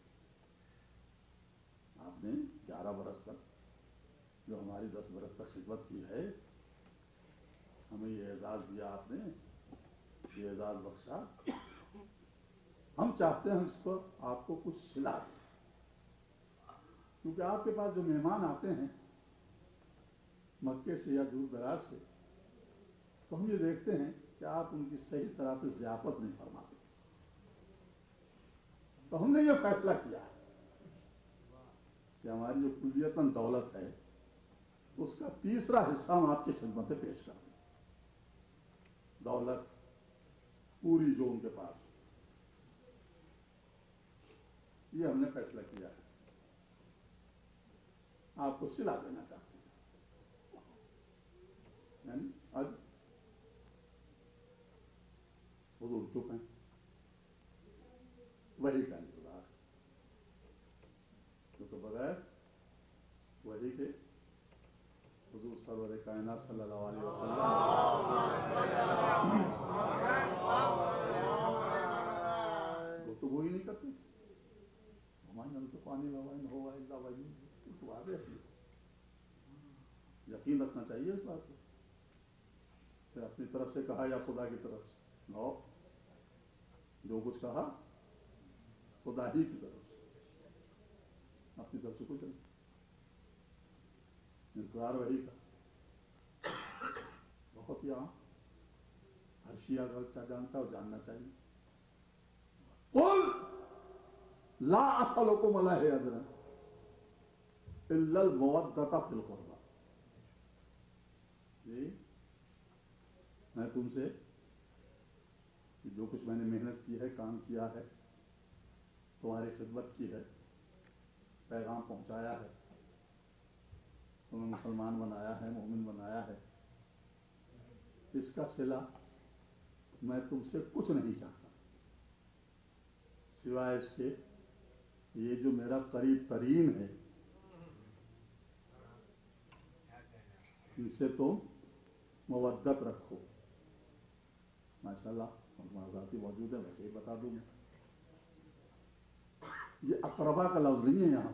आपने ग्यारह बरस तक जो हमारी दस बरस तक खिदमत की है, हमें ये एजाज दिया, आपने ये एजाज बख्शा। हम चाहते हैं इस पर आपको कुछ सिला दें, क्योंकि आपके पास जो मेहमान आते हैं मक्के से या दूर दराज से, तो हम ये देखते हैं कि आप उनकी सही तरह से ज़ियाफत नहीं फरमाते। तो हमने ये फैसला किया कि हमारी जो कुलियतन दौलत है उसका तीसरा हिस्सा हम आपकी खिदमत में पेश कर दें। दौलत पूरी जो उनके पास, ये हमने फैसला किया है, आपको सिला देना चाहते हैं। यानी आज हुजूर चुप हैं, वही का इंतजार, क्योंकि बगैर वही के हुजूर सरवर कायनात सल्लल्लाहु अलैहि वसल्लम वो तो वो ही नहीं करते। हमारे नल तो पानी लवाइन हो वही तो वादे है, यकीन रखना चाहिए इस बात को। फिर अपनी तरफ से कहा या खुदा की तरफ से, नो, जो कुछ कहा खुदा ही की तरफ से, अपनी तरफ से कुछ नहीं। इंतजार वही का बहुत, यहाँ हर शिया का अच्छा जानता और जानना चाहिए। कुल ला असलुकुम अलैहि अजरन इल्लल मवद्दता फिल कुर्बा। जी, मैं तुमसे जो कुछ मैंने मेहनत की है, काम किया है, तुम्हारी खिदमत की है, पैगाम पहुंचाया है, तुम्हें मुसलमान बनाया है, मोमिन बनाया है, इसका सिला मैं तुमसे कुछ नहीं चाहता सिवाय इसके ये जो मेरा करीब तरीन है इनसे तुम मवद्दत रखो। माशाल्लाह माजाती मौजूद है, वैसे ही बता दूं मैं, ये अकरबा का लफ्ज नहीं है, यहाँ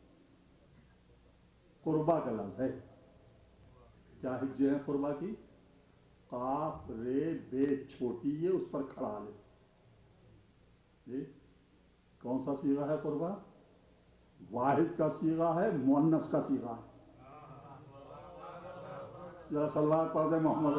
कुर्बा का लफ्ज है। क्या हिज्जे है कुर्बा की? काफ रे बे छोटी, ये उस पर खड़ा ले। ये कौन सा सीगा है कुर्बा? वाहिद का सीगा है, मुअन्नस का सीगा है। जरा सलवात पढ़ दे मोहम्मद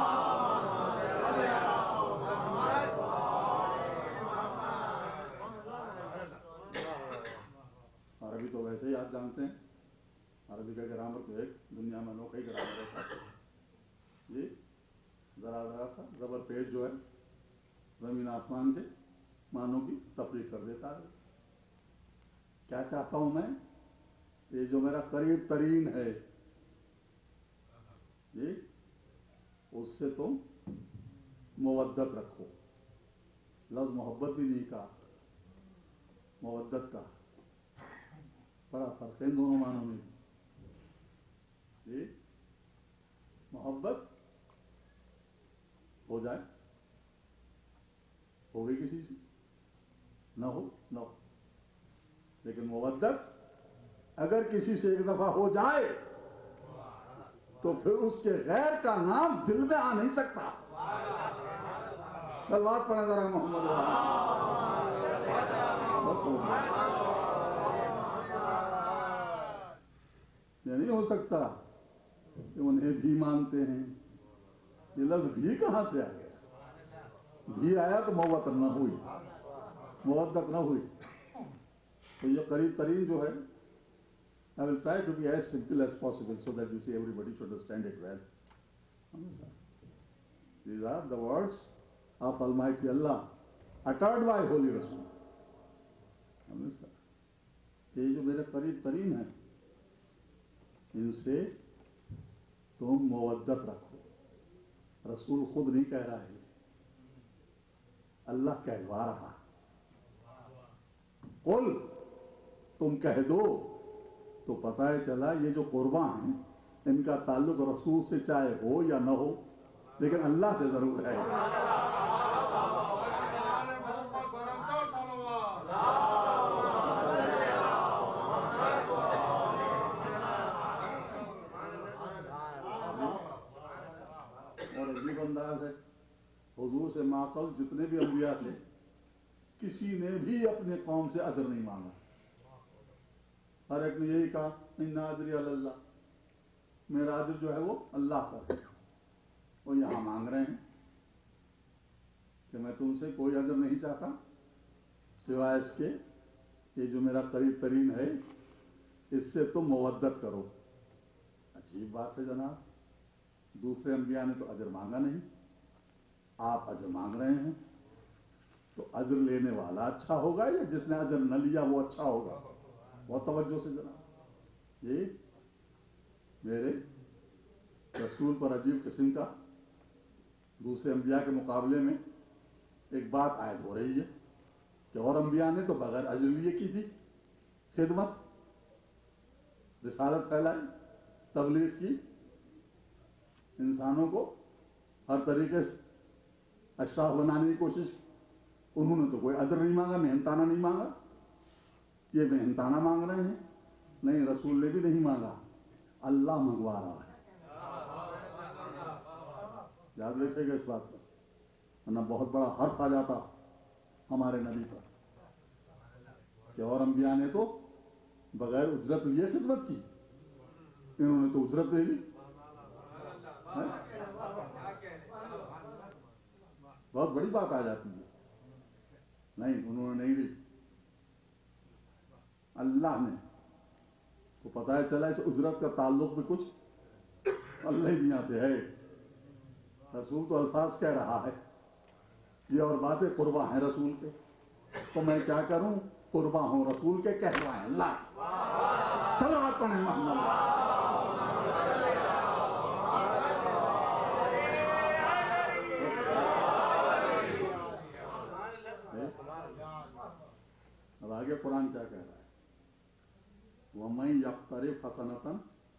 अरबी तो वैसे ही आप जानते हैं, अरबी का ग्रामर तो एक दुनिया में अनोखा ही ग्रामर है जी। जरा जरा सा जबर पेश जो है जमीन आसमान के मानों की तफरीक कर देता है। क्या चाहता हूं मैं? ये जो मेरा करीब तरीन है जी, उससे तुम मवद्दत रखो। लफ्ज मोहब्बत भी नहीं कहा, मवद्दत का बड़ा फर्क है इन दोनों मानों में जी। मोहब्बत हो जाए, हो गई किसी से, न हो न हो, لیکن مودت اگر کسی سے ایک دفعہ ہو جائے تو پھر اس کے غیر کا نام دل میں آ نہیں سکتا. صلوات پڑھیں ذرا محمد یہ نہیں ہو سکتا کہ انہیں بھی مانتے ہیں. یہ لفظ بھی کہاں سے آ گیا؟ بھی آیا تو موت نہ ہوئی، مودت نہ ہوئی. تو یہ قریب ترین جو ہے I will try to be as simple as possible so that you see everybody should understand it well. These are the words of Almighty Allah uttered by Holy Rasul. یہ جو میرے قریب ترین ہیں ان سے تم مودت رکھو. رسول خود نہیں کہہ رہا ہے، اللہ کہلوا رہا. قل تم کہہ دو تو پتہ چلا یہ جو قربان ہیں ان کا تعلق رسول سے چاہے ہو یا نہ ہو لیکن اللہ سے ضرور ہے. اور عجیب انداز ہے، حضور سے ماقبل جتنے بھی انبیاء تھے کسی نے بھی اپنے قوم سے اجر نہیں مانگا. ہر ایک نے یہی کہا ان اجری علی اللہ، میرا اجر جو ہے وہ اللہ کا ہے. وہ یہاں مانگ رہے ہیں کہ میں تم سے کوئی اجر نہیں چاہتا سوائے اس کے یہ جو میرا قریب ترین ہے اس سے تم مودت کرو. عجیب بات ہے جناب، دوسرے انبیاء نے تو اجر مانگا نہیں، آپ اجر مانگ رہے ہیں. تو اجر لینے والا اچھا ہوگا یا جس نے اجر نہ لیا وہ اچھا ہوگا؟ بہت توجہ سے جناب. یہ میرے رسول پر عجیب قسم کا دوسرے انبیاء کے مقابلے میں ایک بات عائد ہو رہی ہے کہ اور انبیاء نے تو بغیر اجر لیے کی تھی خدمت، رسالت پھیلائی، تبلیغ کی، انسانوں کو ہر طریقے سے اشراف بنانے کی کوشش کی. انہوں نے تو کوئی اجر نہیں مانگا، محنتانہ نہیں مانگا. یہ محنتانہ مانگ رہے ہیں، نہیں رسول نے بھی نہیں مانگا، اللہ منگوا رہا ہے. یاد رکھے گا اس بات کو، ورنہ بہت بڑا حرف آ جاتا ہمارے نبی پر کہ اور انبیاء نے تو بغیر اجرت لیے خدمت کی، انہوں نے تو اجرت لے لی. بہت بڑی بات آ جاتی ہے. نہیں انہوں نے نہیں لی، اللہ نے. تو پتہ ہے چلا اس اجرت کا تعلق بھی کچھ اللہ ہی میاں سے ہے. رسول تو الفاظ کہہ رہا ہے، یہ اور باتیں قربا ہیں رسول کے، تو میں کیا کروں؟ قربا ہوں رسول کے، کہلوائیں اللہ. چلو آپ پڑھیں محمد. اب آگے قرآن کیا کہہ رہا ہے؟ وَمَن يَقْتَرِفْ حَسَنَةً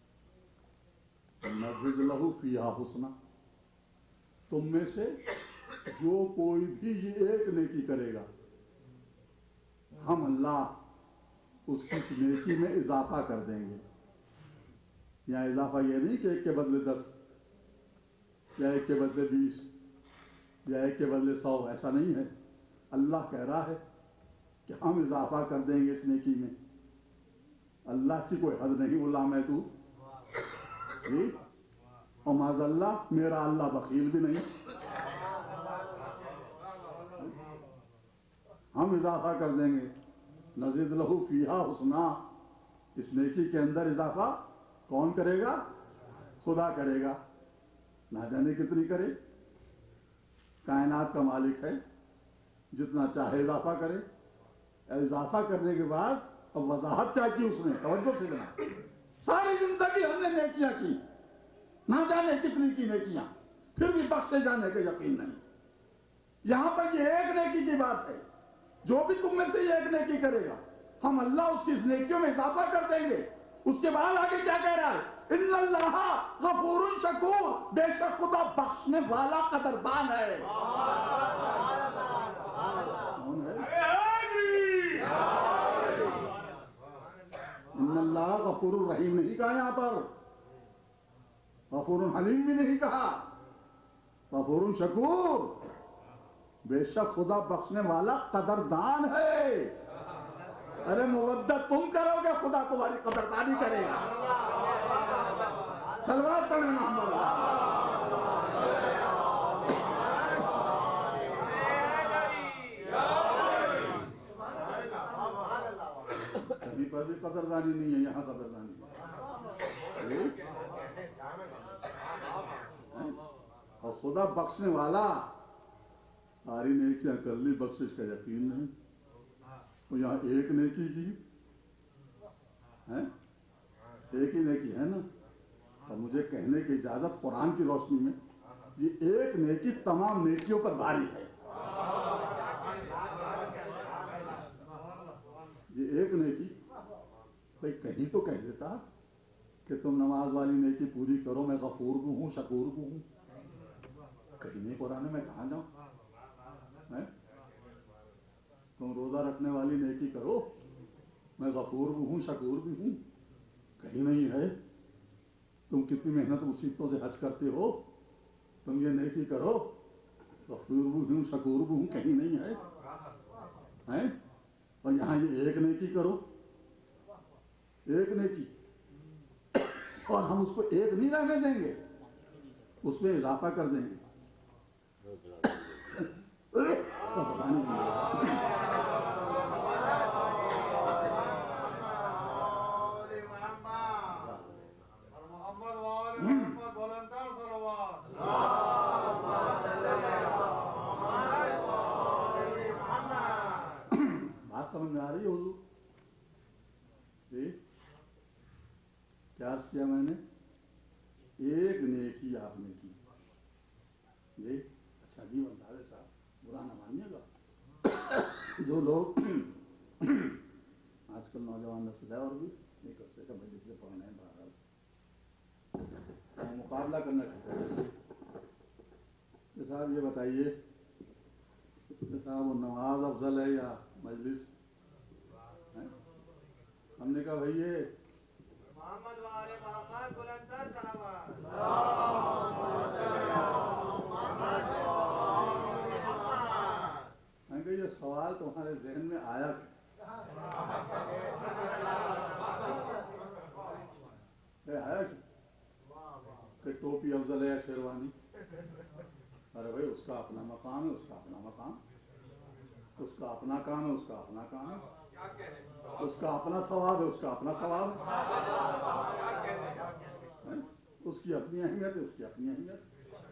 نَزِدْ لَهُ فِيهَا حُسْنًا. تم میں سے جو کوئی بھی یہ ایک نیکی کرے گا ہم اللہ اس کی نیکی میں اضافہ کر دیں گے. یہاں اضافہ یہ نہیں کہ ایک کے بدلے دس یا ایک کے بدلے بیس یا ایک کے بدلے سو، ایسا نہیں ہے. اللہ کہہ رہا ہے کہ ہم اضافہ کر دیں گے اس نیکی میں. اللہ کی کوئی حد نہیں، وہ لامحدود. جی اور معاذ اللہ میرا اللہ بخیل بھی نہیں. ہم اضافہ کر دیں گے. نزید لہو فیہا حسنا، اس نیکی کے اندر اضافہ کون کرے گا؟ خدا کرے گا. نہ جانے کتنی کرے، کائنات کا مالک ہے، جتنا چاہے اضافہ کرے. اضافہ کرنے کے بعد اب وضاحت کیا کی اس نے، توجہ سے دینا. ساری زندگی ہم نے نیکیاں کی، نہ جانے کتنی کی نیکیاں، پھر بھی بخشے جانے کا یقین نہیں. یہاں پر یہ ایک نیکی کی بات ہے، جو بھی تم میں سے یہ ایک نیکی کرے گا ہم اللہ اس کی اس نیکیوں میں اضافہ کر دیں گے. اس کے بعد آگے کیا کہہ رہا ہے؟ ان اللہ غفور شکور، بے شک خدا بخشنے والا قدردان ہے. ان اللہ غفور الرحیم نہیں کہا یہاں پر, غفور حلیم بھی نہیں کہا, غفور شکور. بے شک خدا بخشنے والا قدردان ہے. ارے مودت تم کرو گے, خدا تمہاری قدردانی کرے گا. صلوات پڑھیں محمد. کہیں پر بھی قدردانی نہیں ہے, یہاں قدردانی ہے. اور خدا بخشنے والا, ساری نیکیاں کر لی, بخشش کا یقین نہیں. تو یہاں ایک نیکی کی ہے, ایک ہی نیکی ہے نا. اور مجھے کہنے کی اجازت قرآن کی روشنی میں, یہ ایک نیکی تمام نیکیوں پر بھاری ہے. یہ ایک نیکی بھائی کہیں تو کہہ دیتا کہ تم نماز والی نیکی پوری کرو, میں غفور بھی ہوں شکور بھی ہوں. کہیں نہیں قرآن میں کہاں جاؤں. تم روزہ رکھنے والی نیکی کرو, میں غفور بھی ہوں شکور بھی ہوں. کہیں نہیں ہے. تم کتنی محنت مصیبتوں سے حج کرتے ہو, تم یہ نیکی کرو, غفور بھی ہوں شکور بھی ہوں. کہیں نہیں ہے. اور یہاں یہ ایک نیکی کرو, ایک نیکی, اور ہم اس کو ایک نہیں رہنے دیں گے, اس میں اضافہ کر دیں گے. بات سمجھ میں آ رہی ہے حضور جی؟ کیا کیا میں نے؟ ایک نیکی آپ نے کی جی. اچھا جی بندارے صاحب برا نہ مانیے گا. جو لوگ آج کل نوجوان نسل ہے اور بھی نہیں کر سکے مجلس سے پڑھنا ہے باہر مقابلہ کرنا چاہتے ہیں کہ صاحب یہ بتائیے کہ صاحب وہ نماز افضل ہے یا مجلس؟ ہم نے کہا بھائی یہ محمد والے محمد بلندر صلوات. میں کہ یہ سوال تمہارے ذہن میں آیا آیا کہ ٹوپی افضل ہے یا شیروانی؟ ارے بھائی اس کا اپنا مقام ہے, اس کا اپنا مقام, اس کا اپنا کام ہے, اس کا اپنا کام ہے, اس کا اپنا ثواب ہے, اس کا اپنا ثواب ہے, اس کی اپنی اہمیت ہے, اس کی اپنی اہمیت.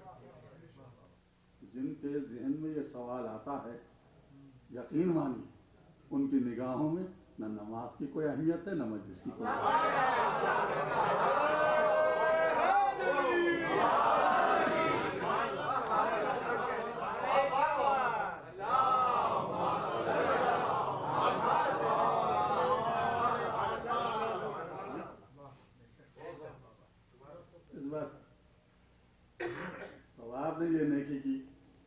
جن کے ذہن میں یہ سوال آتا ہے یقین مانی ان کی نگاہوں میں نہ نماز کی کوئی اہمیت ہے نہ مجلس کی کوئی اس بار تو آپ نے یہ نیکی کی,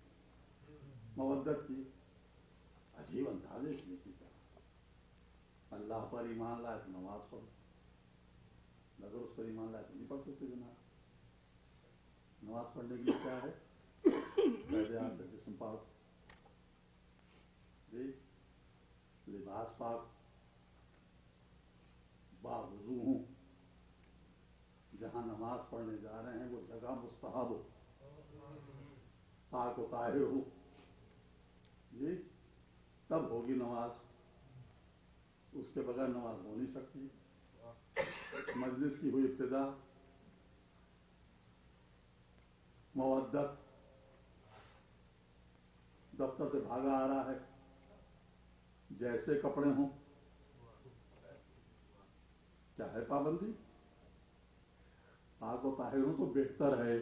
مودت کی, عجیب انداز ہے اس نیکی کا. اللہ پر ایمان لائے تو نماز پڑھو, اگر اس پر ایمان لائے تو نہیں پڑھ سکتے جناب. نماز پڑھنے کے لیے کیا ہے؟ پہلے آپ کا جسم پاک جی, لباس پاک, باوضو ہوں, جہاں نماز پڑھنے جا رہے ہیں وہ جگہ مستحب ہو, پاک و طاہر ہو جی, تب ہوگی نماز. اس کے بغیر نماز ہو نہیں سکتی. مجلس کی ہوئی ابتدا, مودت, دفتر سے بھاگا آ رہا ہے, جیسے کپڑے ہوں, کیا ہے پابندی؟ پاک و طاہر ہوں تو بہتر ہے,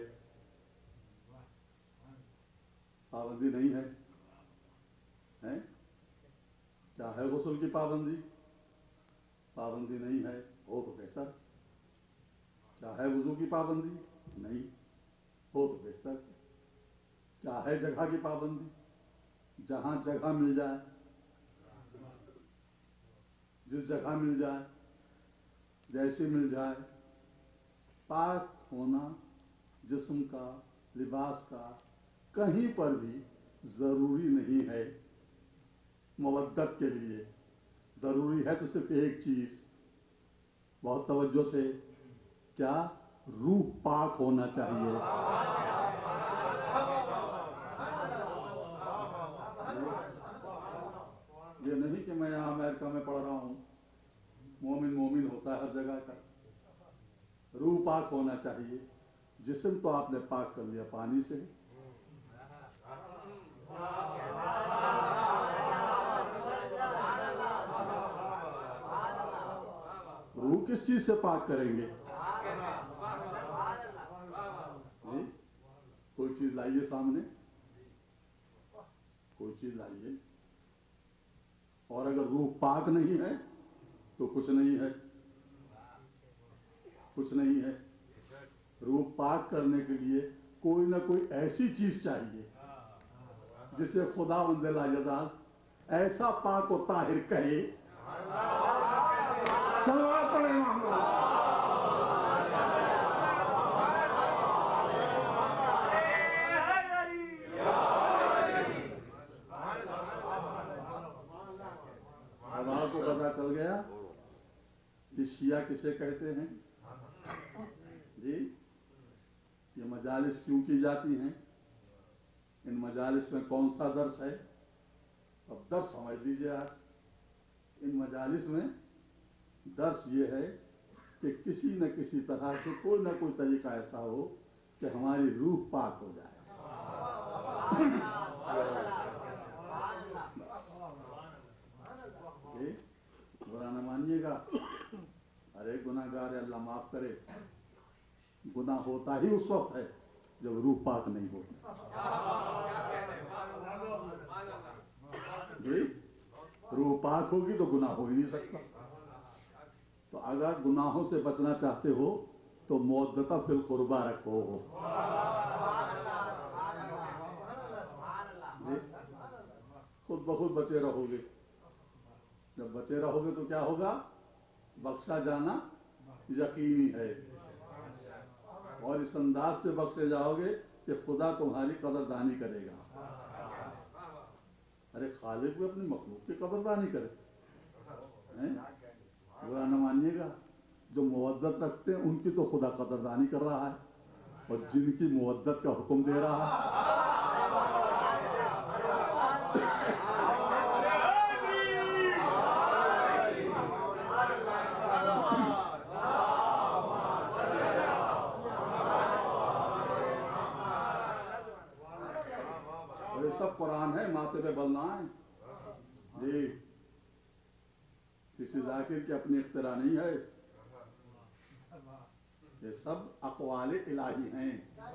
پابندی نہیں ہے. ہے کیا ہے غسل کی پابندی؟ پابندی نہیں ہے, ہو تو بہتر. کیا ہے وضو کی پابندی؟ نہیں, ہو تو بہتر. کیا ہے جگہ کی پابندی؟ جہاں جگہ مل جائے, جس جگہ مل جائے जैसी मिल जाए। पाक होना जिस्म का, लिबास का कहीं पर भी जरूरी नहीं है। मवद्दत के लिए जरूरी है तो सिर्फ एक चीज, बहुत तवज्जो से, क्या? रूह पाक होना चाहिए। ये नहीं कि मैं यहाँ अमेरिका में पढ़ रहा हूँ, मोमिन मोमिन होता है हर जगह का। रूह पाक होना चाहिए। जिस्म तो आपने पाक कर लिया पानी से, रूह किस चीज से पाक करेंगे? जी? कोई चीज लाइए सामने, कोई चीज लाइए, और अगर रूह पाक नहीं है तो कुछ नहीं है, कुछ नहीं है। रूह पाक करने के लिए कोई ना कोई ऐसी चीज चाहिए जिसे खुदा वंदला जजाल ऐसा पाक व ताहिर कहे। चलो पड़े अब आपको पता चल गया कि शिया किसे कहते हैं जी। ये मजालिस क्यों की जाती हैं, इन मजालिस में कौन सा दर्स है? अब दर्स समझ लीजिए आज। इन मजालिस में दर्स ये है कि किसी न किसी तरह से कोई ना कोई तरीका ऐसा हो कि हमारी रूह पाक हो जाए। बुरा न मानिएगा, अरे गुनाहगार है, अल्लाह माफ करे। गुनाह होता ही उस वक्त है जब रूह पाक नहीं होती। जी, रूह पाक होगी तो गुनाह हो ही नहीं सकता। तो अगर गुनाहों से बचना चाहते हो तो मुवद्दता फिल कुर्बा रखो। खुद बखुद बचे रहोगे। जब बचे रहोगे तो क्या होगा? बख्शा जाना यकीनी है, और इस अंदाज से बख्शे जाओगे कि खुदा तुम्हारी कदरदानी करेगा। अरे खालिक भी अपनी मखलूक की कदरदानी करे, बुरा न मानिएगा। जो मुवद्दत रखते हैं उनकी तो खुदा कदरदानी कर रहा है, और जिनकी मुवद्दत का हुक्म दे रहा है। और ये सब कुरान है, माथे पे बलना है जी। किसी जाकिर की अपनी इख्तिरा नहीं है, ये सब अक़वाले इलाही हैं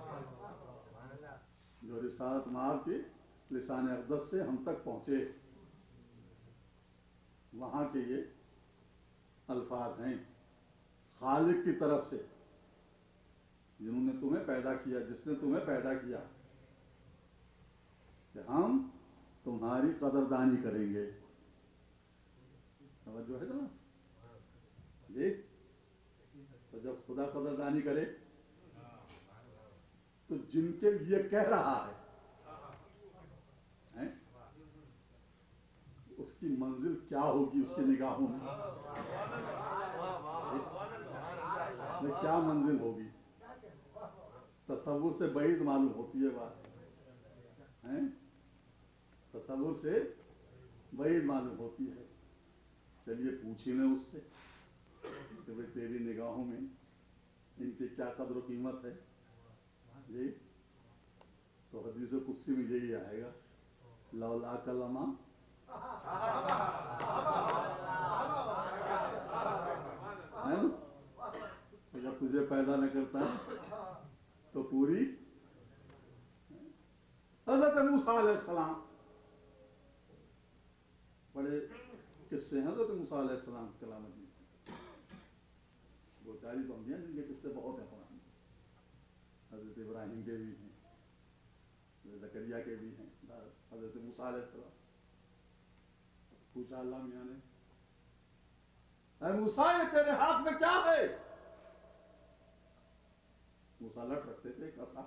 जो रिसालत मार के लिसान अक़दस से हम तक पहुंचे। वहां के ये अल्फाज हैं खालिक की तरफ से, जिन्होंने तुम्हें पैदा किया, जिसने तुम्हें पैदा किया, कि हम तुम्हारी कदरदानी करेंगे। जो है ना जी, तो जब खुदा कदरदानी करे तो जिनके लिए कह रहा है, है? उसकी मंजिल क्या होगी उसकी निगाहों में, में क्या मंजिल होगी? तसव्वुर से बईद मालूम होती है बात, है? तसव्वुर से बईद मालूम होती है। चलिए पूछ ही लें उससे कि भाई तेरी निगाहों में इनकी क्या कद्र कीमत है जी। तो हदीस कुदसी में यही आएगा, लौला कलमा है ना, तो जब तुझे पैदा न करता तो पूरी। हज़रत मूसा अलैहिस्सलाम, बड़े किस्से हैं हज़रत मूसा अलैहिस्सलाम की कलामत में, दो चार ही तो हम हैं जिनके किस्से बहुत हैं कुरान में। हज़रत इब्राहिम के भी हैं, हज़रत ज़करिया के भी हैं, हज़रत मूसा अलैहिस्सलाम। पूछा अल्लाह मियाँ ने اے موسیٰ یہ تیرے ہاتھ میں کیا ہے؟ موسیٰ لٹ رکھتے تھے ایک عصا،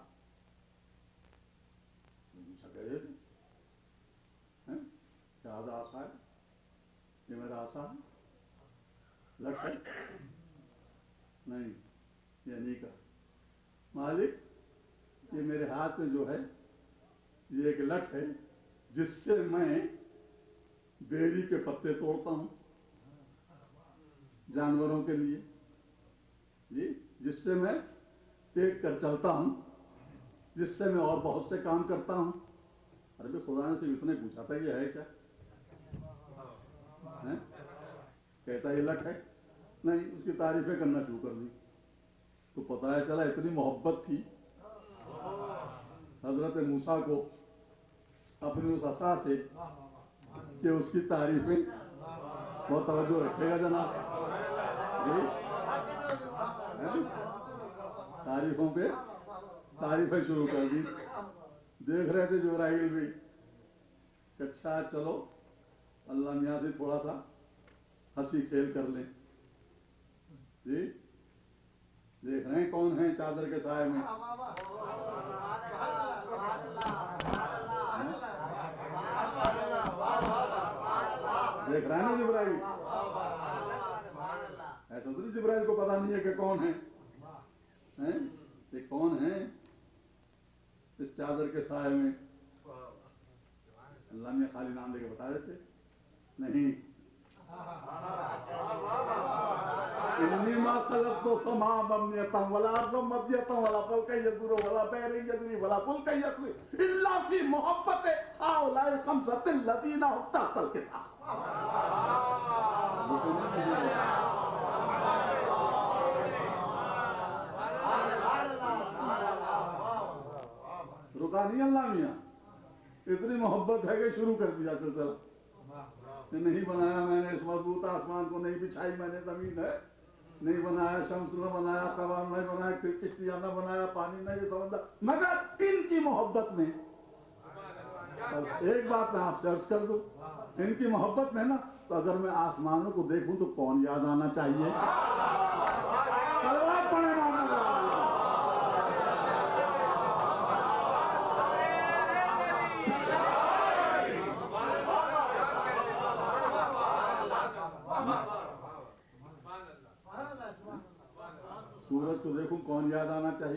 موسیٰ کہہ رہے تھے کیا آدھا عصا ہے، یہ میرا عصا ہے، لٹ ہے نہیں، یہ نہیں کہا مالک یہ میرے ہاتھ میں جو ہے یہ ایک لٹ ہے جس سے میں بیری کے پتے توڑتا ہوں جانوروں کے لیے، جی جس سے میں ٹیک کر چلتا ہوں، جس سے میں اور بہت سے کام کرتا ہوں۔ ارے خدا نے صرف اتنے پوچھا تھا یہ ہے کیا؟ کہتا یہ لٹ ہے نہیں، اس کی تعریفیں کرنا شروع کر دی تو پتہ ہے چلا اتنی محبت تھی حضرت موسیٰ کو اپنی اس عصا سے کہ اس کی تعریفیں بہت توجہ رکھے گا جناب، تعریفوں پہ تعریفیں شروع کر دی۔ دیکھ رہے تھے جبرائیل بھی کہ اچھا چلو اللہ میاں سے تھوڑا سا ہنسی کھیل کر لیں، جی دیکھ رہے ہیں کون ہیں چادر کے سائے میں، دیکھ رہے ہیں نا جبرائیل، ایسا تو جبرائیل کو پتا نہیں ہے کہ کون ہیں، یہ کون ہیں اس چادر کے سائے میں؟ اللہ نے خالی نام دے کے بتا دیتے نہیں، انی ما خلقت السماء مبنیۃ والارض مبنیۃ ولا فلک یدور ولا بحر یجری ولا فلک یجری الا فی محبت هؤلاء الخمسۃ الذین هم تحت الکتاب۔ رکا نہیں اللہ میاں، اتنی محبت ہے کہ شروع کر دیا سلسلہ، نہیں بنایا میں نے اس مضبوط آسمان کو، نہیں بچھائی میں نے زمین ہے، نہیں بنایا شمس نہ بنایا قمر نہیں بنایا کشتیاں نہ بنایا پانی نہیں سمندر، مگر ان کی محبت میں ایک بات میں آپ سے عرض کر دوں، ان کی محبت میں نا تو اگر میں آسمانوں کو دیکھوں تو کون یاد آنا چاہیے؟ صلوات پڑھیں محمد سورج کو دیکھوں کون یاد آنا چاہیے؟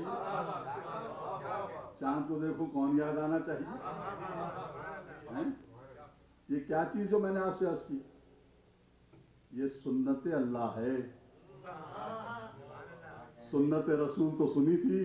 چاند کو دیکھوں کون یاد آنا چاہیے؟ یہ کیا چیز جو میں نے آپ سے عرض کی، یہ سنت اللہ ہے، سنت رسول تو سنی تھی،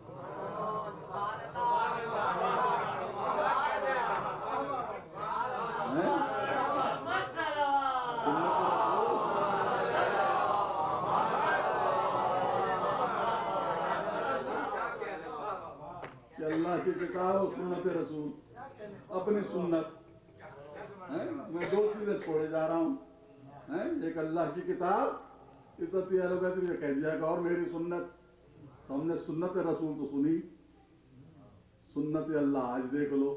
کہ اللہ کی کتاب اور سنت رسول، اپنی سنت، میں دو چیزیں چھوڑے جا رہا ہوں، ایک اللہ کی کتاب عزت یہ کہہ دیا کہ اور میری سنت، تو ہم نے سنت رسول تو سنی، سنت اللہ آج دیکھ لو۔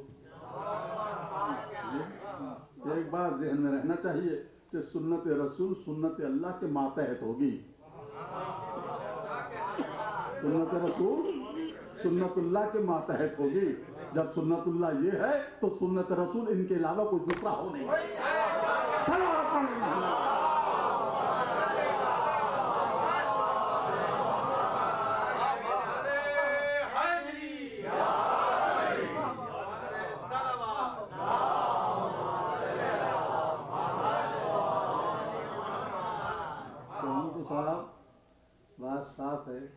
ایک بات ذہن میں رہنا چاہیے کہ سنت رسول سنت اللہ کے ماتحت ہوگی، سنت رسول سنت اللہ کے ماتحت ہوگی، جب سنت اللہ یہ ہے تو سنت رسول ان کے علاوہ کوئی دوسرا ہو نہیں۔ بات صاف ہے،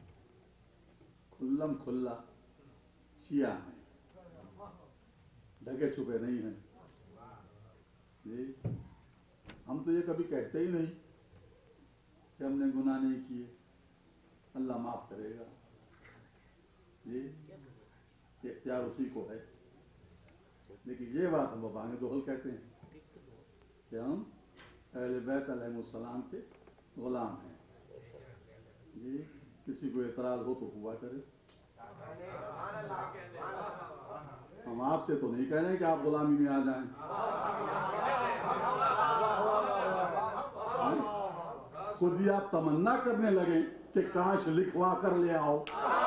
کھلم کھلا شیعہ ہیں، ڈھکے چھپے نہیں ہیں، جی ہم تو یہ کبھی کہتے ہی نہیں کہ ہم نے گناہ نہیں کیے، اللہ معاف کرے گا، جی اختیار اسی کو ہے، لیکن یہ بات ہم بابا دوہل کہتے ہیں کہ ہم اہل بیت علیہ السلام کے غلام ہیں، جی کسی کو اعتراض ہو تو ہوا کرے، ہم آپ سے تو نہیں کہہ رہے کہ آپ غلامی میں آ جائیں، खुद ही आप तमन्ना करने लगे कि काश लिखवा कर ले आओ।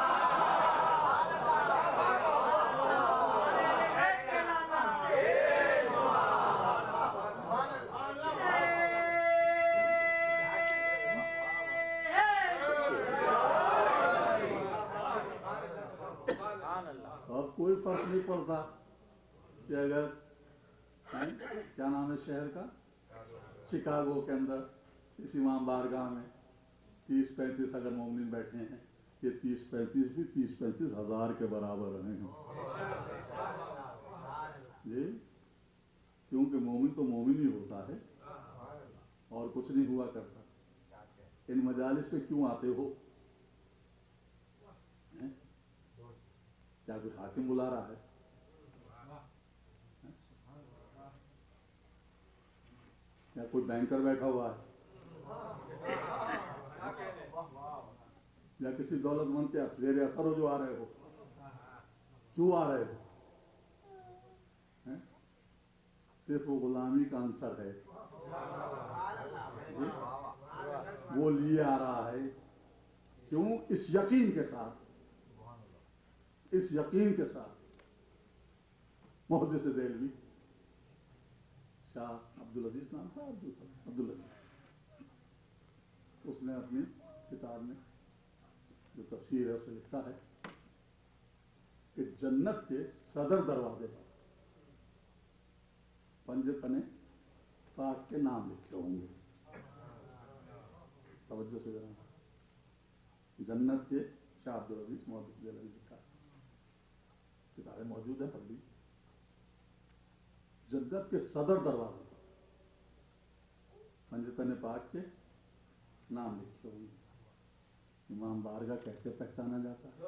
अब कोई फर्क नहीं पड़ता कि अगर क्या नाम है शहर का, शिकागो के अंदर इस इमाम बारगाह में तीस पैंतीस अगर मोमिन बैठे हैं, ये तीस पैंतीस भी तीस पैंतीस हजार के बराबर रहे हैं जी, क्योंकि मोमिन तो मोमिन ही होता है और कुछ नहीं हुआ करता। इन मजालिस पे क्यों आते हो? है? क्या कोई हाकिम बुला रहा है? या कोई बैंकर बैठा हुआ है, या किसी दौलतमंद के जेर असर हो जो आ रहे हो? क्यों आ रहे हो? है? सिर्फ वो गुलामी का आंसर है, वो लिए आ रहा है। क्यों? इस यकीन के साथ, इस यकीन के साथ मुहद्दिस देलवी शाह अब्दुल अजीज नाम था, अब्दुल अजीज, उसने अपनी किताब में जो तफसीर है उसमें लिखा है कि जन्नत के सदर दरवाजे पर पंजे पने पाक के नाम लिखे होंगे। तवज्जो से जरा, जन्नत के शाह अब्दुल अजीज मुहद्दिस देलवी लिखा है, किताबें मौजूद है, पढ़ ली। जन्नत के सदर दरवाजे पर पंजतन पाक के नाम लिखे होंगे। इमाम बारगाह कैसे पहचाना जाता है?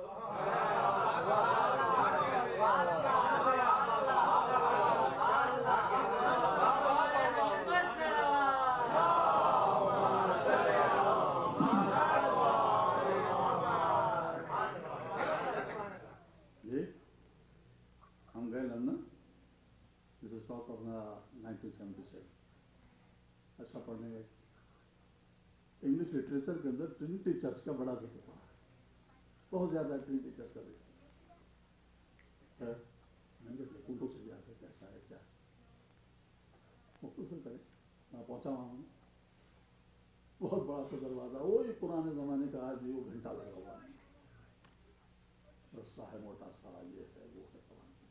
ये हम गए London, stock of nineteen seventy seven, अच्छा पढ़ने गए। इंग्लिश लिटरेचर के अंदर ट्रिनिटी चर्च का बड़ा जिक्र था, बहुत ज्यादा ट्रिनिटी चर्च का जिक्र। मैंने फोटो से जाते कैसा है क्या, फोटो से करे मैं पहुंचा वहां हूँ, बहुत बड़ा सा दरवाजा, वो ही पुराने जमाने का, आज भी वो घंटा लगा हुआ है, रस्सा है मोटा सा, ये है वो है।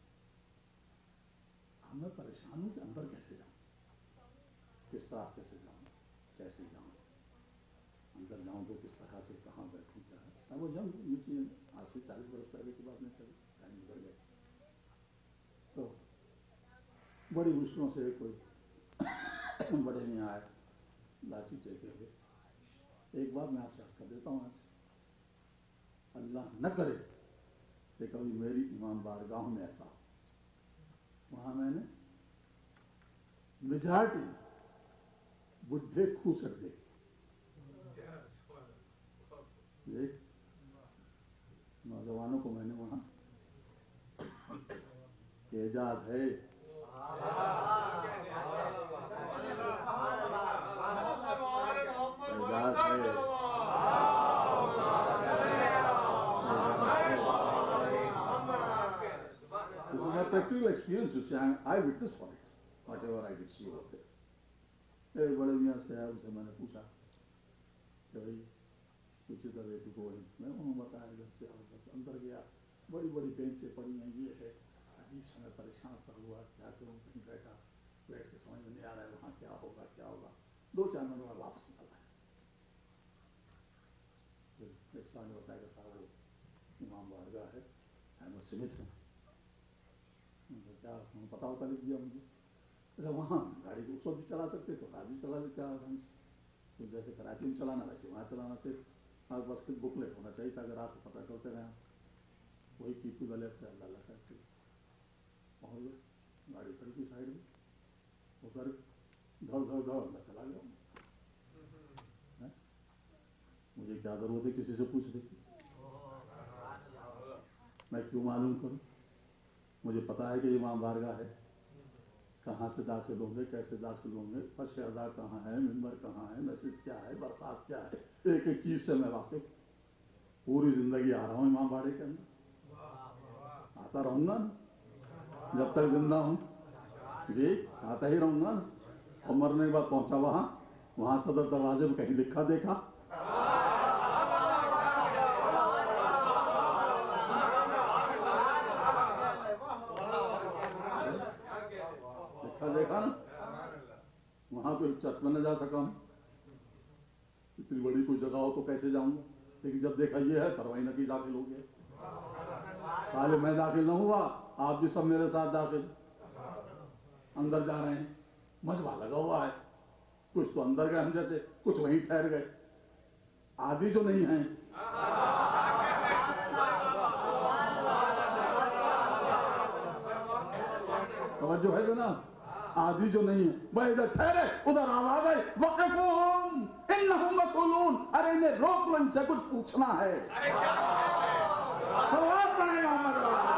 मैं परेशान हूं कि अंदर कैसे जाऊं, किस तरह कैसे जाऊं, कैसे जाऊं, अंदर जाऊं तो किस तरह से, कहाँ बैठूं, क्या है। अब वो जाऊं नीचे, आज से चालीस बरस पहले की बात नहीं चली, टाइम गुजर गए। तो बड़ी मुश्किलों से कोई बड़े नहीं आए, लाठी चेके हुए। एक बात मैं आपसे अर्ज कर देता हूँ, आज अल्लाह न करे कि कभी मेरी इमाम बारगाह में ऐसा, वहां मैंने मेजॉरिटी बुढ़े खूसट देखे, नौजवानों को मैंने वहां, एजाज है, एजाज है। This is my practical experience, you see, I witnessed for it, whatever I did see over there. एक बड़े मियाँ से आया, उसे मैंने पूछा कि भाई कुछ इधर वे को, मैं उन्होंने बताया इधर से बस अंदर गया, बड़ी बड़ी बेंचें पड़ी हैं, ये है, अजीब समय परेशान सा हुआ, क्या करूँ, कहीं बैठा, बैठ के समझ में नहीं आ रहा है वहाँ क्या होगा क्या होगा। दो चार मिनट में वापस निकल आया। फिर एक साल में बताया कि साहब वो इमाम बारगाह है, अहमद स्मिथ है, क्या पता होता लिख दिया मुझे। अच्छा, वहाँ गाड़ी को उस वक्त भी चला सकते तो आज भी चला ले, क्या आसानी से, तो जैसे कराची में चलाना वैसे वहाँ चलाना, सिर्फ आपके पास कुछ बुकलेट होना चाहिए था, अगर आप पता करते रहे वही पीपी वाले से अल्लाह अल्लाह करते पहुँच गए, गाड़ी खड़ी की साइड में, वो सर धड़ धड़ धड़ अंदर चला गया। मुझे क्या जरूरत है किसी से पूछने की, मैं क्यों मालूम करूं? मुझे पता है कि इमाम बारगाह है, کہاں سے داخل ہوں گے, کیسے داخل ہوں گے, فرش ادا کہاں ہے, ممبر کہاں ہے, مسجد کیا ہے, برخاست کیا ہے, ایک ایک چیز سے میں واقف پوری زندگی آ رہا ہوں امام باڑے کے اندر, آتا رہوں گا نا جب تک زندہ ہوں, جی آتا ہی رہوں گا نا. اور مرنے کے بعد پہنچا وہاں, وہاں صدر دروازے میں کہیں لکھا دیکھا, لکھا دیکھا نا, وہاں تو چرچ میں نہ جا سکا ہوں, اتنی بڑی کوئی جگہ ہو تو کیسے جاؤں گا, لیکن جب دیکھا یہ ہے پرواہی نہ کی داخل ہو گیا. سالے میں داخل نہ ہوا, آپ بھی سب میرے ساتھ داخل اندر جا رہے ہیں, مجمع لگا ہوا ہے, کچھ تو اندر گئے ہم جیسے, کچھ وہیں ٹھہر گئے, آدھی جو نہیں ہیں توجہ ہے جناب, آدھی جو نہیں ہے وہ ادھر ٹھہرے, ادھر آواز آئی وقفوہم انہم مسئولون, ارے انہیں روک لو, ان سے کچھ پوچھنا ہے. صلوات پڑھیں محمد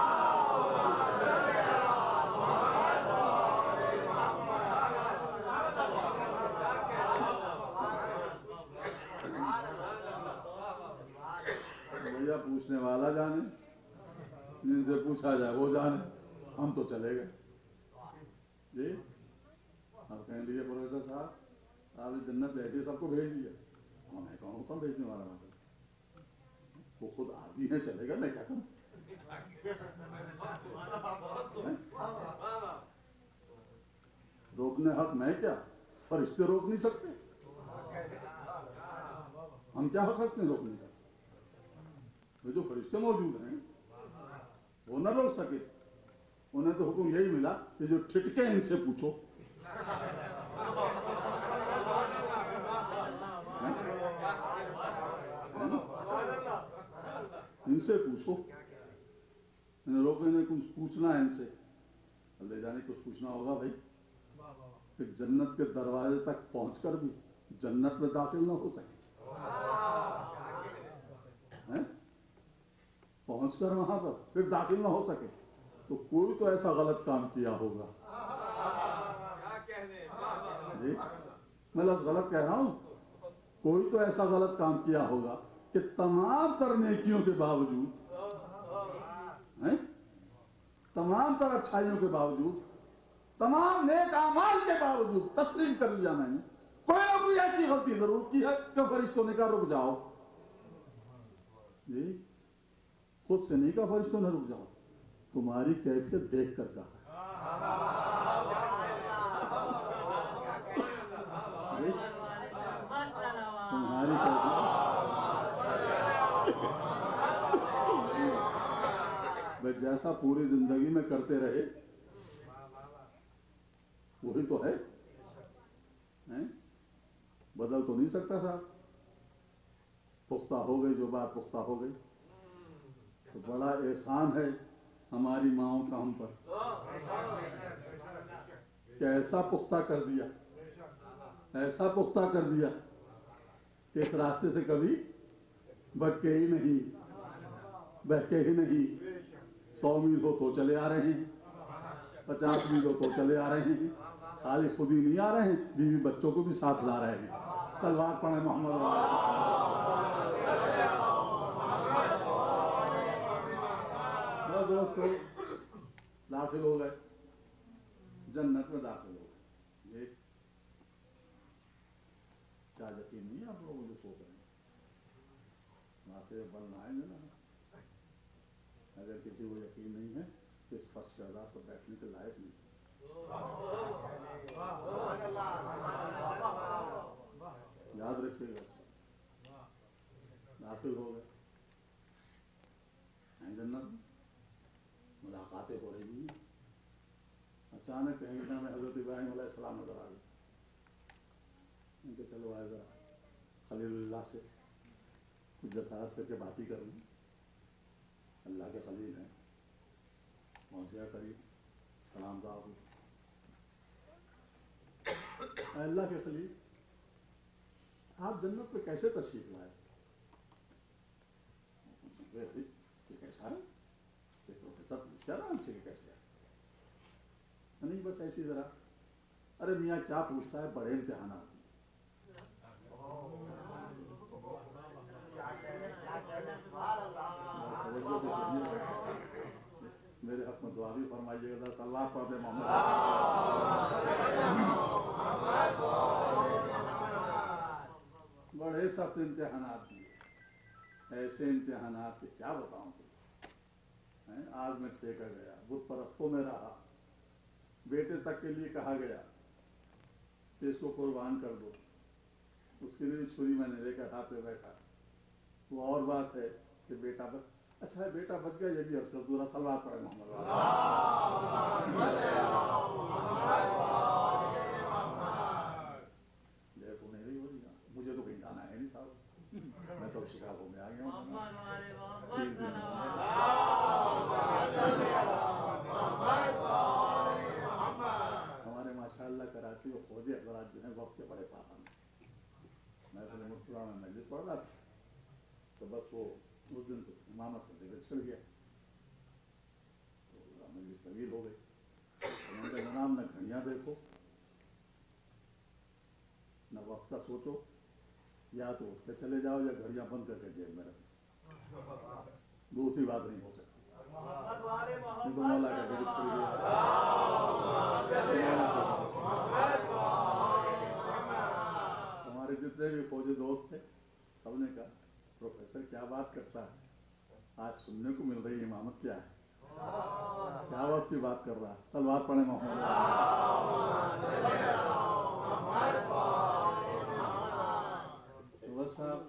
بھیا, پوچھنے والا جانے, جن سے پوچھا جائے وہ جانے, ہم تو چلے گئے. جی آپ کہیں لیے پروفیسر صاحب آپ جنت بیٹھی سب کو بھیج دیا, میں کہوں کون بھیجنے والا وہاں پہ, وہ خود آدمی ہے, چلے گا, میں کیا کروں. روکنے حق میں کیا, فرشتے روک نہیں سکتے, ہم کیا ہو سکتے ہیں روکنے کا. وہ جو فرشتے موجود ہیں وہ نہ روک سکے, انہیں تو حکم یہی ملا کہ جو ٹھٹکے ان سے پوچھو. ان سے پوچھو, انہیں روکنے نے کچھ پوچھنا ہے ان سے, لے جانے کچھ پوچھنا ہوگا بھائی, کہ جنت کے دروازے تک پہنچ کر بھی جنت میں داخل نہ ہو سکے, پہنچ کر وہاں پر پھر داخل نہ ہو سکے, تو کوئی تو ایسا غلط کام کیا ہوگا. جی میں لفظ غلط کہہ رہا ہوں, کوئی تو ایسا غلط کام کیا ہوگا کہ تمام تر نیکیوں کے باوجود, تمام تر اچھائیوں کے باوجود, تمام نیک اعمال کے باوجود تسلیم کر لیا میں نے, کوئی نہ کوئی ایسی غلطی ضرور کی ہے کہ فرشتوں نے کہا رک جاؤ. جی خود سے نہیں کہا فرشتوں نے رک جاؤ, تمہاری کیفیت دیکھ کر کہا. تمہاری کیفیت جیسا پوری زندگی میں کرتے رہے وہی تو ہے, بدل تو نہیں سکتا صاحب. پختہ ہو گئی جو بات پختہ ہو گئی, تو بڑا احسان ہے ہماری ماؤں کا ہم پر, کہ ایسا پختہ کر دیا, ایسا پختہ کر دیا کہ اس راستے سے کبھی بھٹکے ہی نہیں, بہکے ہی نہیں. سو میل ہو تو چلے آ رہے ہیں, پچاس میل ہو تو چلے آ رہے ہیں, خالی خود ہی نہیں آ رہے ہیں, بیوی بچوں کو بھی ساتھ لا رہے ہیں. صلوات پڑھیں محمد دوستو, داخل ہو گئے جنت میں, داخل ہو گئے. یہ کیا یقین نہیں آپ لوگوں جو سوچ رہے ہیں, وہاں سے بلنا آئیں گے نا. اگر کسی کو یقین نہیں ہے تو اس فرش کے عذاب پر بیٹھنے کے لائق نہیں. یاد رکھیے گا, داخل ہو گئے جنت میں, ملاقاتیں ہو رہی ہیں. اچانک کہیں گے میں حضرت ابراہیم علیہ السلام نظر آ گئے, ان کے چلو آئے ذرا خلیل اللہ سے کچھ جسارت کر کے بات ہی کر لوں. اللہ کے خلیل ہیں, پہنچیا قریب, سلام دعا ہو. اللہ کے خلیل آپ جنت پہ کیسے تشریف لائے؟ یہ کیسا ہے؟ پروفیسر پوچھا نا ہم سے کیسے ہے. نہیں بس ایسی ذرا. ارے میاں کیا پوچھتا ہے, بڑے امتحانات. میرے حق میں دعا بھی فرمائیے گا. صلوات پڑھ دے محمد. بڑے سخت امتحانات دیے, ایسے امتحانات کے کیا بتاؤں تجھے. آج میں ٹھیکا گیا, بت پرستوں میں رہا, بیٹے تک کے لیے کہا گیا کہ اس کو قربان کر دو, اس کے لیے چھری میں نے لے کر ہاتھ پہ بیٹھا. وہ اور بات ہے کہ بیٹا بچ, اچھا ہے بیٹا بچ گیا, یہ بھی عرض کر دو. صلوات پڑھے محمد. دیکھو نہیں ہو رہی, مجھے تو کہیں جانا ہے نہیں صاحب, میں تو شکاگو میں آ گیا ہوں. ہمارے ماشاء اللہ کراچی اور فوجی حضرات جو ہیں وقت کے بڑے پابند ہیں. میں اپنے مطلع میں مجلس پڑھ رہا تھا تو بس وہ اس دن تو امامت میں دیکھ چل گیا, تو مجلس طویل ہو گئی. ان کا نام نہ گھڑیاں دیکھو نہ وقت کا سوچو, یا تو اٹھ کے چلے جاؤ یا گھڑیاں بند کر کے جیب میں رکھو. دوسری بات نہیں ہو سکتی. تو مولا کا گرد پڑ گیا. ہمارے جتنے بھی فوجی دوست تھے سب نے کہا پروفیسر کیا بات کرتا ہے, آج سننے کو مل رہی امامت کیا ہے, کیا وقت کی بات کر رہا ہے. صلوات پڑھے محمد. بس صاحب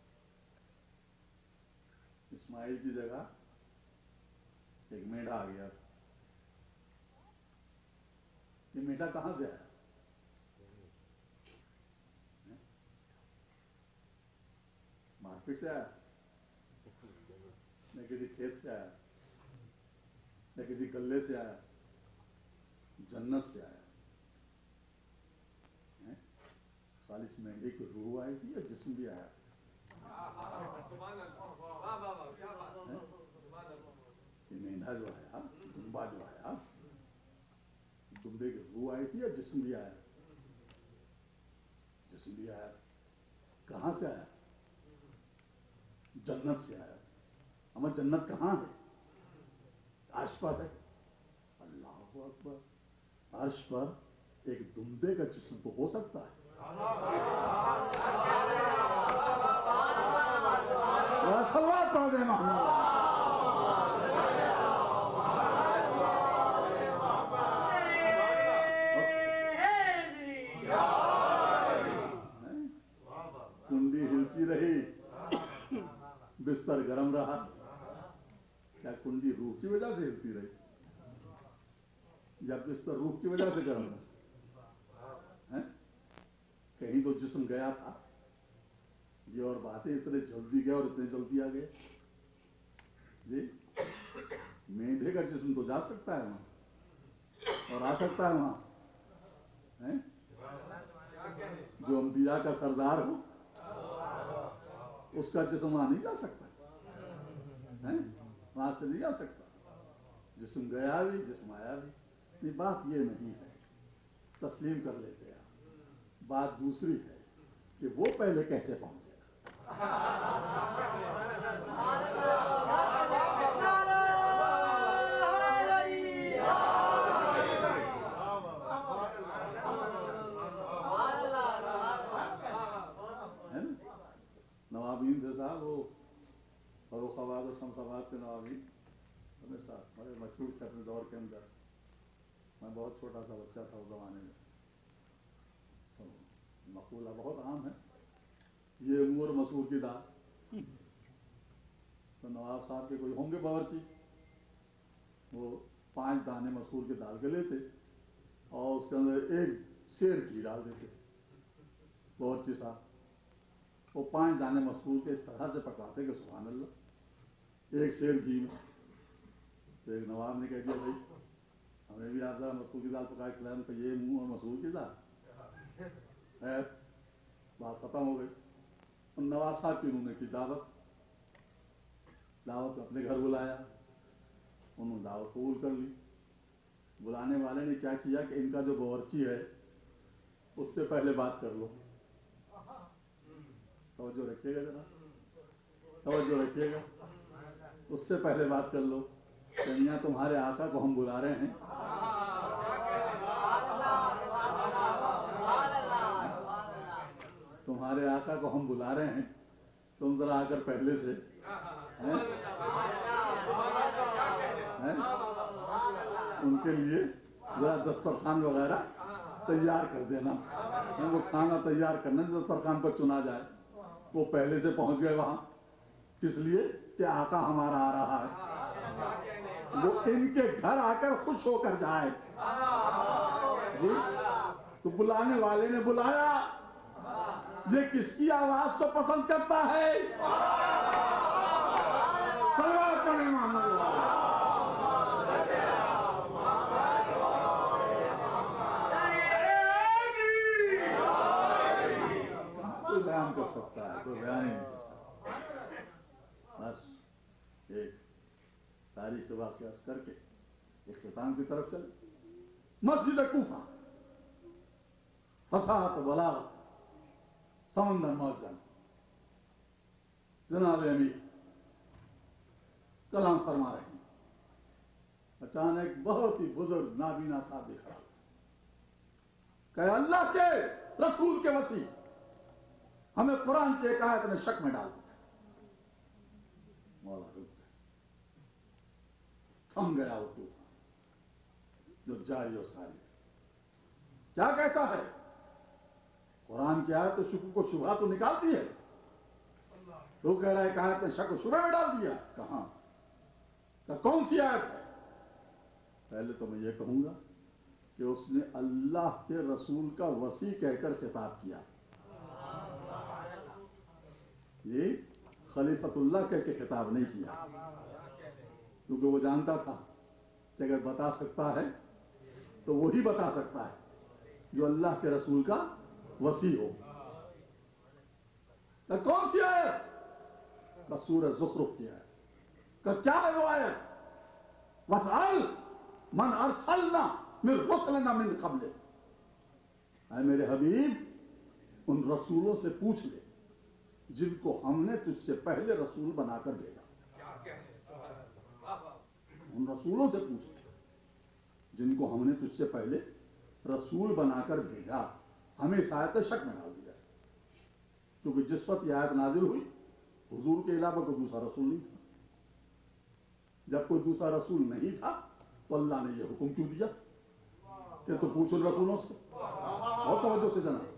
اسماعیل کی جگہ ایک میڈا آ گیا. یہ میڈا کہاں سے آیا؟ مارکیٹ سے آیا, نہ کسی کھیت سے آیا, نہ کسی گلے سے آیا, جنت سے آیا. چالیس مہنگے کی روح آئی تھی یا جسم بھی آیا؟ یہ مہنگا جو آیا, دمبا جو آیا, دمبے کی روح آئی تھی یا جسم بھی آیا؟ جسم بھی آیا. کہاں سے آیا؟ جنت سے آیا. ہمیں جنت کہاں ہے؟ عرش پر ہے. اللہ اکبر. عرش پر ایک دمبے کا جسم تو ہو سکتا ہے. صلوات پڑھ دے محمد. کنڈی ہلتی رہی, بستر گرم رہا. کیا کنڈی روح کی وجہ سے ہلتی رہی یا بستر روح کی وجہ سے گرم رہا؟ کہیں تو جسم گیا تھا. یہ اور باتیں, اتنے جلدی گئے اور اتنے جلدی آ گئے. جی مینڈے کا جسم تو جا سکتا ہے وہاں اور آ سکتا ہے وہاں. جو انبیاء کا سردار ہو اس کا جسم وہاں نہیں جا سکتا, وہاں سے نہیں آ سکتا. جسم گیا بھی جسم آیا بھی. یہ بات یہ نہیں ہے, تسلیم کر لیتے ہیں. بات دوسری ہے کہ وہ پہلے کیسے پہنچے. نوابین تھے صاحب, وہ فروخ آباد اور شمس آباد کے نوابین ہمیشہ بڑے مشہور تھے اپنے دور کے اندر. میں بہت چھوٹا سا بچہ تھا اس زمانے میں. مقولہ بہت عام ہے, یہ امور مسور کی دال. تو نواب صاحب کے کوئی ہوں گے باورچی, وہ پانچ دانے مسور کے دال کے لیتے اور اس کے اندر ایک سیر گھی ڈال دیتے. باورچی صاحب وہ پانچ دانے مسور کے اس طرح سے پکاتے کہ سبحان اللہ, ایک سیر گھی میں. تو ایک نواب نے کہہ دیا بھائی ہمیں بھی آپ ذرا مسور کی دال پکا کے کھلائیں. تو یہ منہ اور مسور کی دال ہے. بات ختم ہو گئی. نواب صاحب کی انہوں نے کی دعوت. دعوت اپنے گھر بلایا, انہوں نے دعوت قبول کر لی. بلانے والے نے کیا کیا کہ ان کا جو باورچی ہے اس سے پہلے بات کر لو. توجہ رکھیے گا ذرا, توجہ رکھیے گا. اس سے پہلے بات کر لو کہ میاں تمہارے آقا کو ہم بلا رہے ہیں. تمہارے آقا کو ہم بلا رہے ہیں, تم ذرا آ کر پہلے سے ان کے لیے ذرا دسترخوان وغیرہ تیار کر دینا. وہ کھانا تیار کرنا دسترخوان پر چنا جائے. وہ پہلے سے پہنچ گئے وہاں, کس لیے کہ آقا ہمارا آ رہا ہے, وہ ان کے گھر آ کر خوش ہو کر جائے. جی تو بلانے والے نے بلایا, یہ کس کی آواز کو پسند کرتا ہے؟ صلوات پڑھیں محمد اللہ. کوئی بیان کر سکتا ہے, کوئی بیان ہی نہیں کر سکتا. بس ایک تاریخ واقعات کر کے اختتام کی طرف چلے. مسجد کوفہ, فصاحت بلاغت, سمندر موجن. جناب امیر کلام فرما رہے ہیں, اچانک بہت ہی بزرگ نابینا صاحب کھڑا کہ اللہ کے رسول کے وسیع ہمیں قرآن کی ایک آیت نے شک میں ڈال دیا. مولا رک گئے, تھم گیا وہ طوفان جو جاری و ساری. کیا کہتا ہے قرآن کی آیت؟ تو شک کو شبہ تو نکالتی ہے. تو کہہ رہا ہے کہ آیت نے شک و شبہ میں ڈال دیا. کہاں کہ کون سی آیت ہے؟ پہلے تو میں یہ کہوں گا کہ اس نے اللہ کے رسول کا وسیع کہہ کر خطاب کیا. یہ خلیفۃ اللہ کہہ کے خطاب نہیں کیا, کیونکہ وہ جانتا تھا کہ اگر بتا سکتا ہے تو وہی بتا سکتا ہے جو اللہ کے رسول کا وسیع ہو. کہ کون سی آیت؟ کہ سورہ زخرف کی آیت. کہ کیا ہے وہ آیت؟ وَاسْأَلْ مَنْ أَرْسَلْنَا مِنْ رُسُلِنَا مِنْ قَبْلِكَ. اے میرے حبیب ان رسولوں سے پوچھ لے جن کو ہم نے تجھ سے پہلے رسول بنا کر بھیجا. ان رسولوں سے پوچھ لے جن کو ہم نے تجھ سے پہلے رسول بنا کر بھیجا. ہمیں اس آیت شک میں ڈال دیا, کیونکہ جس وقت یہ آیت نازل ہوئی حضور کے علاوہ کوئی دوسرا رسول نہیں تھا. جب کوئی دوسرا رسول نہیں تھا تو اللہ نے یہ حکم کیوں دیا کہ تو پوچھ ان رسولوں سے. اور توجہ سے جناب,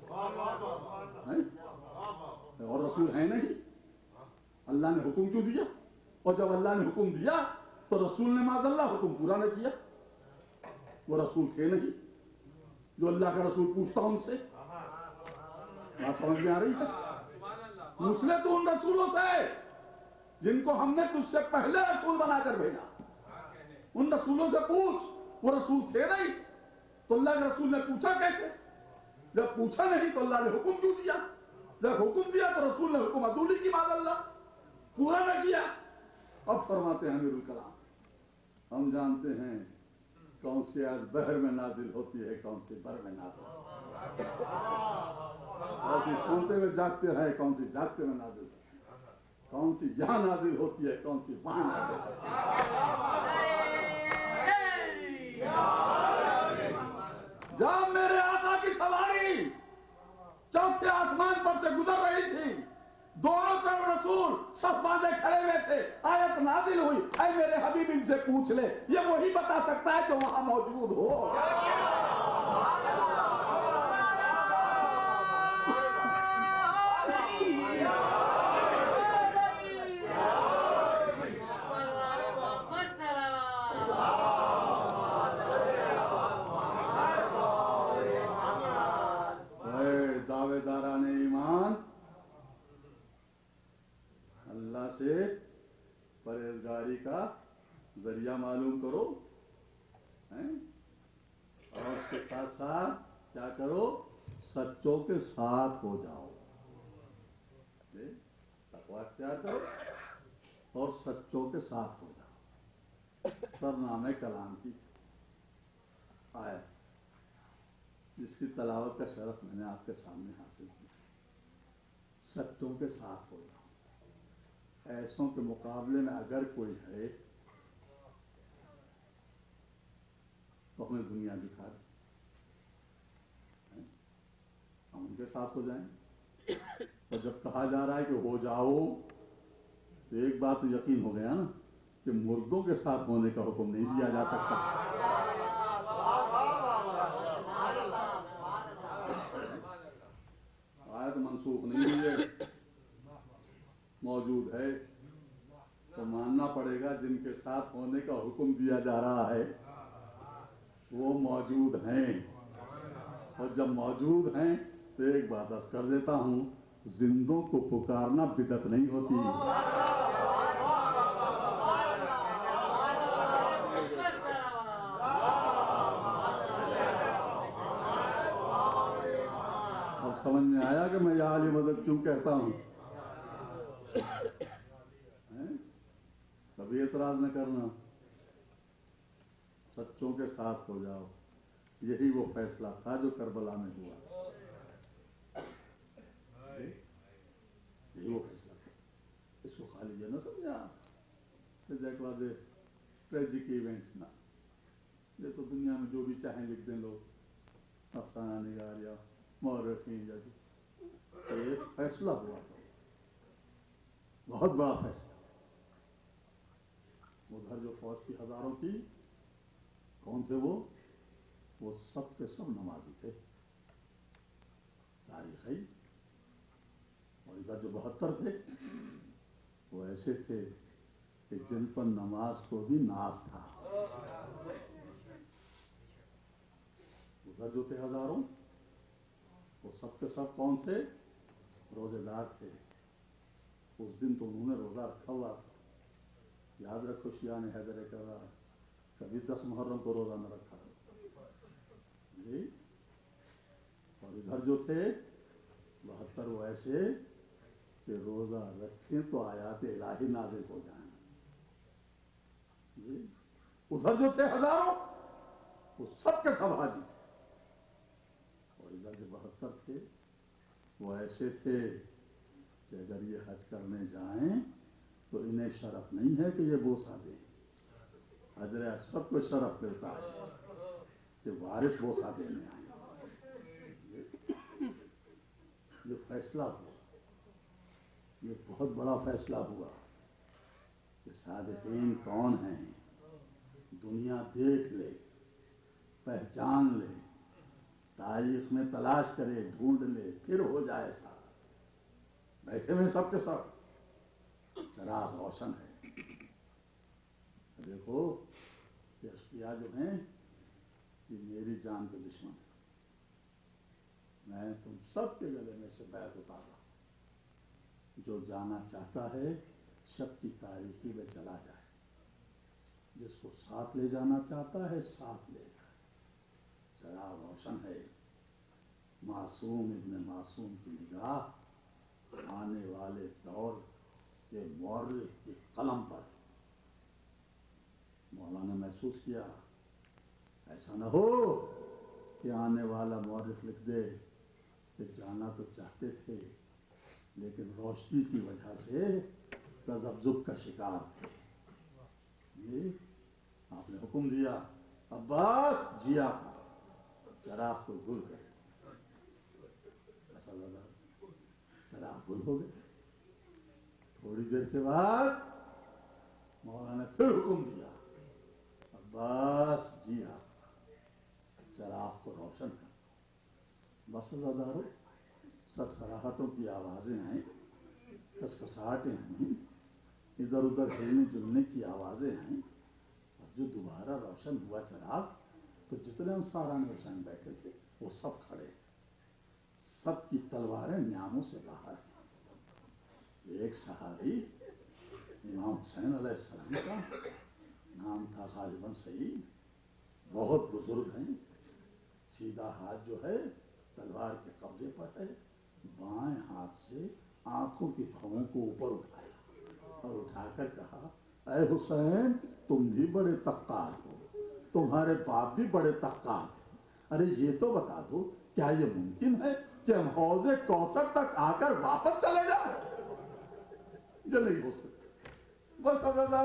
اور رسول ہے نہیں, اللہ نے حکم کیوں دیا؟ اور جب اللہ نے حکم دیا تو رسول نے معاذ اللہ حکم پورا نہ کیا. وہ رسول تھے نہیں جو اللہ کا رسول پوچھتا ان سے. بات سمجھ میں آ رہی ہے؟ پوچھ لے تو ان رسولوں سے جن کو ہم نے تجھ سے پہلے رسول بنا کر بھیجا. ان رسولوں سے پوچھ, وہ رسول تھے نہیں تو اللہ کے رسول نے پوچھا کیسے؟ جب پوچھا نہیں تو اللہ نے حکم کیوں دیا؟ جب حکم دیا تو رسول نے حکم عدولی کی معاذ اللہ پورا نہ کیا. اب فرماتے ہیں امیر الکلام ہم جانتے ہیں کون سی آیت بحر میں نازل ہوتی ہے, کون سی بر میں نازل ہوتی ہے. کون سی سوتے ہوئے جاگتے ہیں, کون سی جاگتے میں نازل ہوتی ہے. کون سی یہاں نازل ہوتی ہے, کون سی وہاں نازل ہوتی ہے. جب میرے آقا کی سواری چوتھے آسمان پر سے گزر رہی تھی, دونوں طرف رسول صف باندھے کھڑے ہوئے تھے, آیت نازل ہوئی. اے میرے حبیب ان سے پوچھ لے, یہ وہی بتا سکتا ہے جو وہاں موجود ہو. دعوے داران ایمان اللہ سے پرہیزگاری کا ذریعہ معلوم کرو, اور اس کے ساتھ ساتھ کیا کرو, سچوں کے ساتھ ہو جاؤ. تقویٰ اختیار کرو اور سچوں کے ساتھ ہو جاؤ. سرنامے کلام کی آیا جس کی تلاوت کا شرف میں نے آپ کے سامنے حاصل کیا. سچوں کے ساتھ ہو جاؤ. ایسوں کے مقابلے میں اگر کوئی ہے تو ہمیں دنیا دکھا دے, ہم ان کے ساتھ ہو جائیں. اور جب کہا جا رہا ہے کہ ہو جاؤ تو ایک بات یقین ہو گیا نا کہ مردوں کے ساتھ ہونے کا حکم نہیں دیا جا سکتا. آیت منسوخ نہیں ہوئی ہے, موجود ہے تو ماننا پڑے گا. جن کے ساتھ ہونے کا حکم دیا جا رہا ہے وہ موجود ہیں, اور جب موجود ہیں تو ایک بات عرض کر دیتا ہوں, زندوں کو پکارنا بدعت نہیں ہوتی. اب سمجھ میں آیا کہ میں یہ عالی مدد کیوں کہتا ہوں؟ کبھی اعتراض نہ کرنا, سچوں کے ساتھ ہو جاؤ. یہی وہ فیصلہ تھا جو کربلا میں ہوا. یہی وہ فیصلہ تھا. اس کو خالی یہ نہ سمجھا دیکھ لا دے ٹریجک ایونٹ نا, یہ تو دنیا میں جو بھی چاہیں لکھ دیں لوگ, افسانہ نگار یا مورخین جیسے. ایک فیصلہ ہوا تھا, بہت بڑا فیصلہ. ادھر جو فوج کی ہزاروں کی, کون تھے وہ؟ وہ سب کے سب نمازی تھے, تاریخی. اور ادھر جو بہتر تھے وہ ایسے تھے کہ جن پر نماز کو بھی ناز تھا. ادھر جو تھے ہزاروں, وہ سب کے سب کون تھے؟ روزے دار تھے. اس دن تو انہوں نے روزہ رکھا ہوا تھا. یاد رکھو شیعہ نے حیدر کر رہا کبھی دس محرم کو روزہ نہ رکھا جی. اور ادھر جو تھے بہتر وہ ایسے کہ روزہ رکھیں تو آیات الہی نازل ہو جائیں جی. ادھر جو تھے ہزاروں وہ سب کے سب حاجی تھے. اور ادھر جو بہتر تھے وہ ایسے تھے کہ اگر یہ حج کرنے جائیں تو انہیں شرف نہیں ہے کہ یہ بوسہ دیں. حجر اسود کو شرف ملتا ہے کہ وارث بوسہ دینے آئے. یہ فیصلہ ہوا, یہ بہت بڑا فیصلہ ہوا کہ صادقین کون ہیں. دنیا دیکھ لے, پہچان لے, تاریخ میں تلاش کرے, ڈھونڈ لے, پھر ہو جائے سارا. بیٹھے ہوئے سب کے سب, چراغ روشن ہے. دیکھو یہ اشقیاء جو ہیں یہ میری جان کے دشمن ہیں. میں تم سب کے گلے میں سے بیعت اتارا. جو جانا چاہتا ہے شب کی تاریکی میں چلا جائے, جس کو ساتھ لے جانا چاہتا ہے ساتھ لے جائے. چراغ روشن ہے. معصوم ابن معصوم کی نگاہ آنے والے دور کے مورخ کی قلم پر. مولانا محسوس کیا ایسا نہ ہو کہ آنے والا مورخ لکھ دے کہ جانا تو چاہتے تھے لیکن روشنی کی وجہ سے تذبذب کا شکار تھے. یہ آپ نے حکم دیا عباس جیا کا چراغ کو گل کرے. ایسا لگا چراغ گل ہو گئے. تھوڑی دیر کے بعد مولانا نے پھر حکم دیا عباس جیا چراغ کو روشن کر. بس ازادارو سرسراہٹوں کی آوازیں ہیں, کسکساہٹیں ہیں, ادھر ادھر ہلنے جلنے کی آوازیں ہیں. اور جو دوبارہ روشن ہوا چراغ تو جتنے انصاران حسین بیٹھے تھے وہ سب کھڑے, سب کی تلواریں نیاموں سے باہر ہیں. ایک صحابی امام حسین علیہ السلام کا نام تھا غالباً سعید, بہت بزرگ ہیں. سیدھا ہاتھ جو ہے تلوار کے قبضے پر ہے, بائیں ہاتھ سے آنکھوں کی بھووں کو اوپر اٹھایا اور اٹھا کر کہا اے حسین تم بھی بڑے تقار ہو, तुम्हारे बाप भी बड़े तक्कार थे। अरे ये तो बता दो, क्या ये मुमकिन है कि हम हौजे कौसर तक आकर वापस चले जाए? ये नहीं हो सकता। बस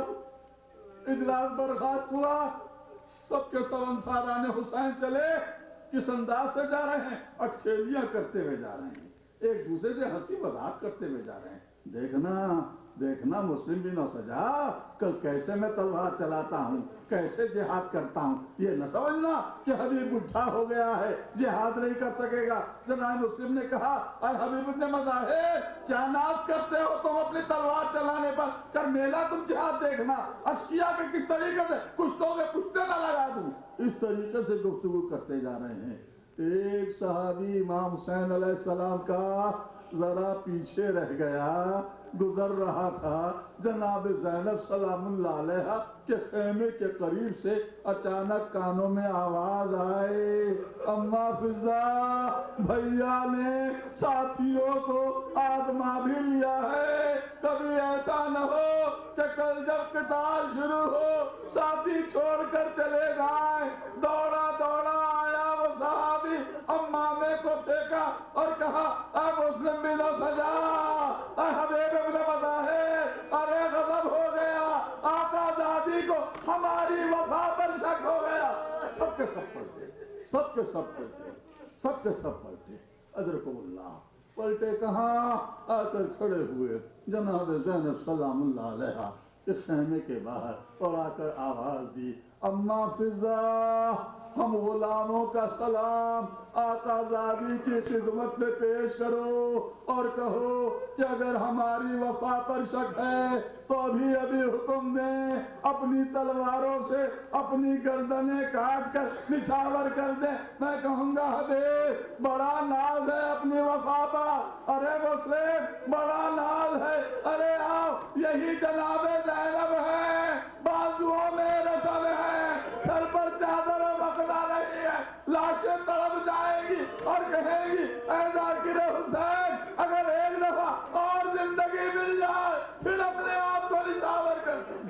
अदादार इजलास बर्खास्त हुआ, सबके सब अंसाराने हुसैन चले किस अंदाज से जा रहे हैं, अटखेलियां करते हुए जा रहे हैं, एक दूसरे से हंसी मजाक करते हुए जा रहे हैं। देखना देखना मुस्लिम भी न सजा, कल कैसे मैं तलवार चलाता हूँ, कैसे जिहाद करता हूँ। ये न समझना कि हबीब बुढ़ा हो गया है, जिहाद नहीं कर सकेगा। जनाब मुस्लिम ने कहा, अरे हबीब इब्ने मज़ाहिर, क्या नाज करते हो तुम अपनी तलवार चलाने पर, कर मेला तुम जिहाद देखना। अशकिया के किस तरीके से कुछ तो मैं पुश्ते न लगा दूं। इस तरीके से गुफ्तगू करते जा रहे हैं। एक सहाबी इमाम हुसैन अलैहिस्सलाम का जरा पीछे रह गया, गुजर रहा था। जनाब ज़ैनब सलामुल्लाह अलैहा के खेमे के करीब से अचानक कानों में आवाज आए, अम्मा फिजा, भैया ने साथियों को आजमा भी लिया है। कभी ऐसा न हो कि कल जब किताल शुरू हो साथी छोड़कर चले जाए। दौड़ा दौड़ा आया वो सहाबी, अम्मा में को फेंका और कहा, अ मुस्लिम भी न सजा, अ हबीब इब्ने मज़ाहिर, अरे गजब हो गया, आका दादी को हमारी वफा पर शक हो गया। सबके सब पलटे, सबके सब पलटे, सबके सब पलटे। अजरकुमुल्लाह पलटे कहाँ, आकर खड़े हुए जनाब ज़ैनब सलामुल्लाह अलैहा इस खेमे के बाहर और आकर आवाज दी, अम्मा फिजा, हम गुलामों का सलाम आका ज़ादी की खिदमत में पेश करो और कहो कि अगर हमारी वफा पर शक है तो अभी अभी हुक्म दें, अपनी तलवारों से अपनी गर्दनें काट कर निछावर कर दें। मैं कहूंगा हबीब बड़ा नाज है अपनी वफा पर, अरे मुस्लिम बड़ा नाज है, अरे आओ यही जनाबे ज़ैनब है, बाजुओं में रसल है, सर पर चादर पकड़ा रही है, लाशें तड़प जाएगी और कहेगी, ऐ ज़ाकिर हुसैन, अगर एक दफा और जिंदगी मिल जाए फिर अपने आप को निछावर कर दूं।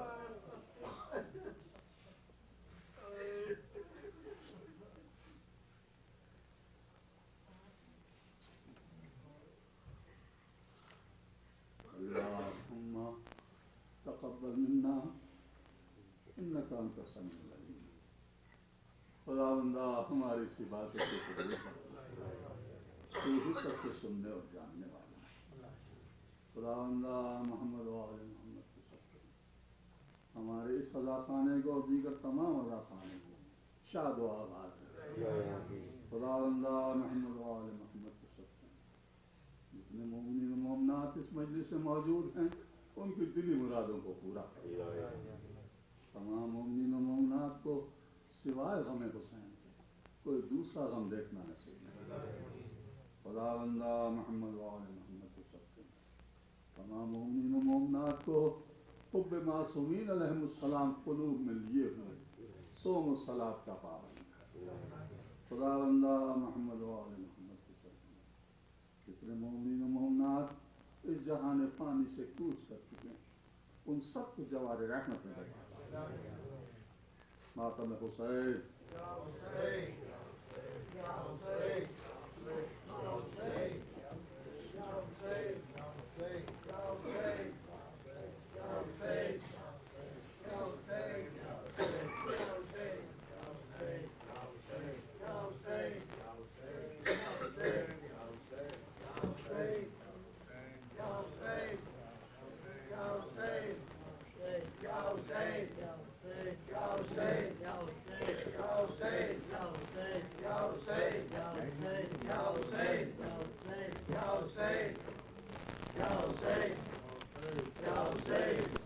अल्लाहुम्मा तक़ब्बल मिन्ना इन्नका अंता समीउल अलीम। खुदावंदा हमारी सी बातों को कबूल कर, तू ही सबके सुनने और जानने वाला है। खुदावंदा मोहम्मद व आले मोहम्मद के सबके हमारे इस अज़ाख़ाने को और दीगर तमाम अज़ाख़ाने को शाद व आबाद है। खुदावंदा मोहम्मद व आले मोहम्मद के सबके जितने मोमिनीन व मोमिनात इस मजलिस में मौजूद हैं उनकी दिली मुरादों को पूरा कर। तमाम मोमिनीन व मोमिनात को सिवाय गम हुसैन के कोई दूसरा गम देखना नसीब नहीं। खुदावंदा मोहम्मद व आले मोहम्मद के सबके तमाम मोमिनीन व मोमिनात को हुब्ब मासूमीन अलैहिमुस्सलाम क़ुलूब में लिए हुए सोम सलात का पाबंद कर। खुदावंदा मोहम्मद व आले मोहम्मद के सबके जितने मोमिनीन व मोमिनात इस जहान फ़ानी से कूच कर चुके हैं उन सबको जवार रहमत में लगा। मातम हुसैन Say